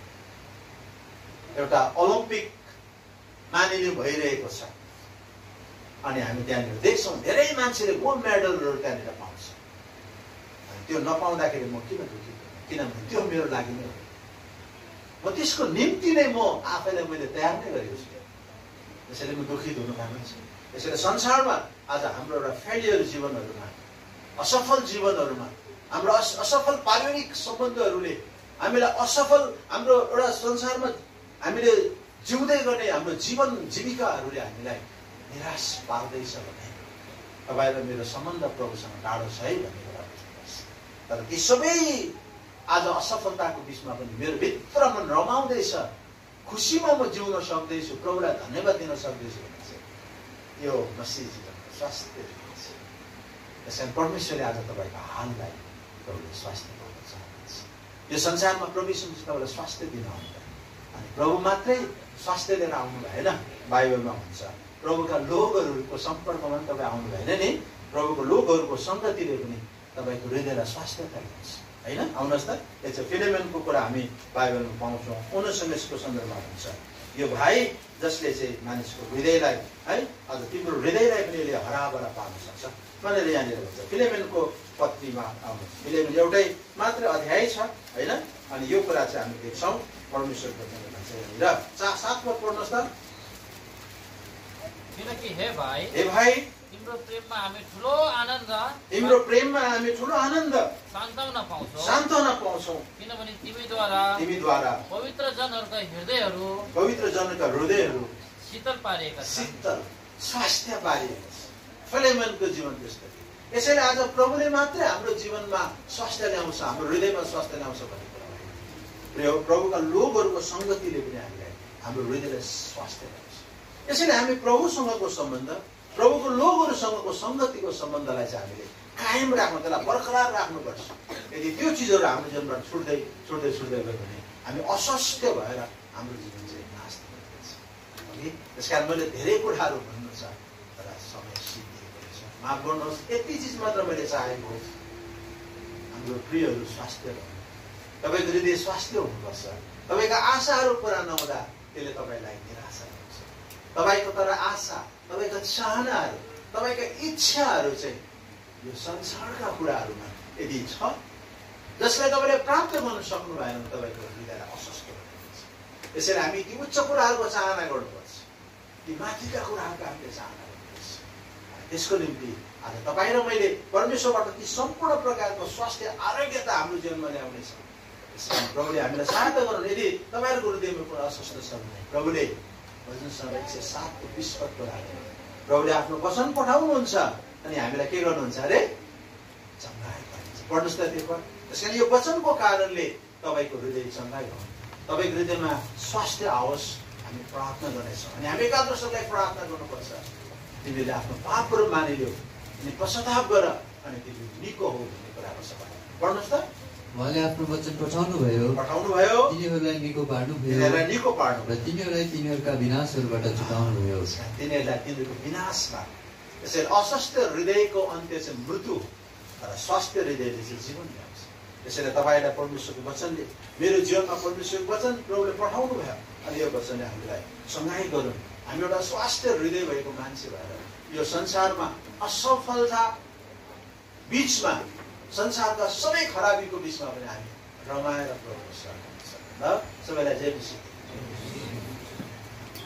एउटा ओलम्पिक मानिलिनु भइरहेको छ अनि हामी त्यहाँनिर देख्छौँ धेरै मान्छेले गोल्ड मेडलहरू त्यहाँनिर पाउँछ। त्यो नपाउँदाखेरि म किन दुखी? किनभने त्यो मेरो लागि नै हो। म त्यसको निम्ति नै म आफैलाई मैले तयार नै गरेको छु। त्यसैले म दुखित हुनु काम छ। त्यसैले संसारमा आज हाम्रो एउटा फेलियर जीवनहरूमा, असफल जीवनहरूमा, हाम्रो असफल पारिवारिक सम्बन्धहरूले हामीलाई असफल हाम्रो एउटा संसारमा हामीले जिउँदै गर्ने हाम्रो जीवन जीविकाहरूले हामीलाई निराश पार्दैछ भने तपाईँ र मेरो सम्बन्ध प्रभुसँग टाढो छ है भन्ने कुरा बुझ्नुहोस्। तर ती सबै आज असफलताको बिचमा पनि मेरो भित्र मन रमाउँदैछ, खुसीमा म जिउन सक्दैछु, प्रभुलाई धन्यवाद दिन सक्दैछु भने चाहिँ यो मसीह जीवनको स्वास्थ्य दिन्छ। त्यसैले परमेश्वरले आज तपाईँको हाललाई प्रभुले स्वास्थ्य गर्न चाहनुहुन्छ। यो संसारमा प्रभु यीशु तपाईँलाई स्वास्थ्य दिन आउनुभयो अनि प्रभु मात्रै स्वास्थ्य लिएर आउनु भएन। बाइबलमा हुन्छ प्रभुका लोकहरूको सम्पर्कमा तपाईँ आउनु भएन नि, प्रभुको लोकहरूको सङ्गतिले पनि तपाईँको हृदयलाई स्वास्थ्यता दिन्छ होइन। आउनुहोस् त, यो चाहिँ फिलोमेनको कुरा हामी बाइबलमा पाउँछौँ। उनसन्देशको सन्दर्भमा हुन्छ यो भाइ जसले चाहिँ मानिसको हृदयलाई है अझ तिम्रो हृदयलाई पनि यसले हराभरा पार्न सक्छ भनेर यहाँनिर हुन्छ। फिलोमेनको पत्रीमा आउनुहोस्। फिलोमेन एउटै मात्र अध्याय छ होइन। अनि यो कुरा चाहिँ हामी देख्छौँ परमेश्वरको भन्छ यहाँनिर चा सात पद पढ्नुहोस् त। किनकि हे भाइ हे भाइ तिम्रो प्रेममा हामी ठुलो आनन्द तिम्रो प्रेममा हामी ठुलो आनन्द सान्त्वना पाउँछौँ सान्त्वना पाउँछौँ किनभने तिमीद्वारा तिमीद्वारा पवित्र जनहरूका हृदयहरू पवित्र जनका हृदयहरू शीतल पारिएका छन्, शीतल स्वास्थ्य पारिएका छन्। फिलोमेनको जीवन त्यस्तो थियो। यसैले आज प्रभुले मात्रै हाम्रो जीवनमा स्वास्थ्य ल्याउँछ, हाम्रो हृदयमा स्वास्थ्य ल्याउँछ भन्ने कुरा हो। प्रभुका लोकहरूको सङ्गतिले पनि हामीलाई हाम्रो हृदयलाई स्वास्थ्य ल्याउँछ। यसैले हामी प्रभुसँगको सम्बन्ध, प्रभुको लोकहरूसँगको सङ्गतिको सम्बन्धलाई चाहिँ हामीले कायम राख्नु, त्यसलाई बरकरार राख्नुपर्छ। यदि त्यो चिजहरू हाम्रो जीवनबाट छुट्दै छुट्दै छुट्दै गयो भने हामी अस्वस्थ भएर हाम्रो जीवन चाहिँ नाश हुँदैछ। ओके, त्यस कारण मैले धेरै कुराहरू भन्नु छ तर समय सिद्धिएको छ, माफ गर्नुहोस्। यति चिज मात्र मैले चाहेको हो, हाम्रो प्रियहरू स्वास्थ्य गर्नु, तपाईँको हृदय स्वास्थ्य हुनुपर्छ। तपाईँका आशाहरू पुरा नहुँदा त्यसले तपाईँलाई निराशा गर्छ। तपाईँको तर आशा, तपाईँका चाहनाहरू, तपाईँका इच्छाहरू चाहिँ यो संसारका कुराहरूमा यदि छ जसलाई तपाईँले प्राप्त गर्न सक्नु भएन भने तपाईँको हृदयलाई अस्वस्थ बनाउँछ। त्यसैले हामी ती उच्च कुराहरूको चाहना गर्नुपर्छ, ती माथिका कुराहरूको हामीले चाहना गर्नुपर्छ। त्यसको निम्ति आज तपाईँ र मैले परमेश्वरबाट ती सम्पूर्ण प्रकारको स्वास्थ्य आरोग्यता हाम्रो जीवनमा ल्याउनेछ। त्यसकारण प्रभुले हामीलाई सहायता गर्नु। यदि तपाईँहरूको हृदयमा कुरा अस्वस्थ छ भने प्रभुले भजन सङ्ग्रह एक सय सातको बिस पदको लागि प्रभुले आफ्नो वचन पठाउनुहुन्छ अनि हामीलाई के गर्नुहुन्छ अरे चङ्गाई गर्नुहुन्छ। पढ्नुहोस् त त्यो पद। त्यस कारण यो वचनको कारणले तपाईँको हृदय चङ्गाई हो, तपाईँको हृदयमा स्वास्थ्य आओस् हामी प्रार्थना गर्नेछौँ। अनि हामी एकादशलाई प्रार्थना गर्नुपर्छ, तिमीले आफ्नो पापहरू मानिल्यौ अनि पश्चाताप गर अनि तिमी निको हो भन्ने कुराको सबै पढ्नुहोस् त। उहाँले आफ्नो वचन पठाउनु भयो पठाउनु भयो तिनीहरूलाई निको पार्नु भयो तिनीहरूलाई निको पार्नु र तिनीहरूलाई तिनीहरूका विनाशहरूबाट छुटाउनु भयो तिनीहरूलाई तिनीहरूको विनाशमा। त्यसैले अस्वस्थ हृदयको अन्त्य चाहिँ मृत्यु तर स्वास्थ्य हृदयले चाहिँ जीवन ल्याउँछ। त्यसैले तपाईँलाई परमेश्वरको वचनले मेरो जीवनमा परमेश्वरको वचन प्रभुले पठाउनु भयो अनि यो वचनले हामीलाई सङ्घाई गरौँ। हामी एउटा स्वास्थ्य हृदय भएको मान्छे भएर यो संसारमा असफलता बिचमा, संसारका सबै खराबीको बिचमा पनि हामी रमाएर प्रभुको सेवा गर्न सक्छौँ। ल सबैलाई जय मसीह।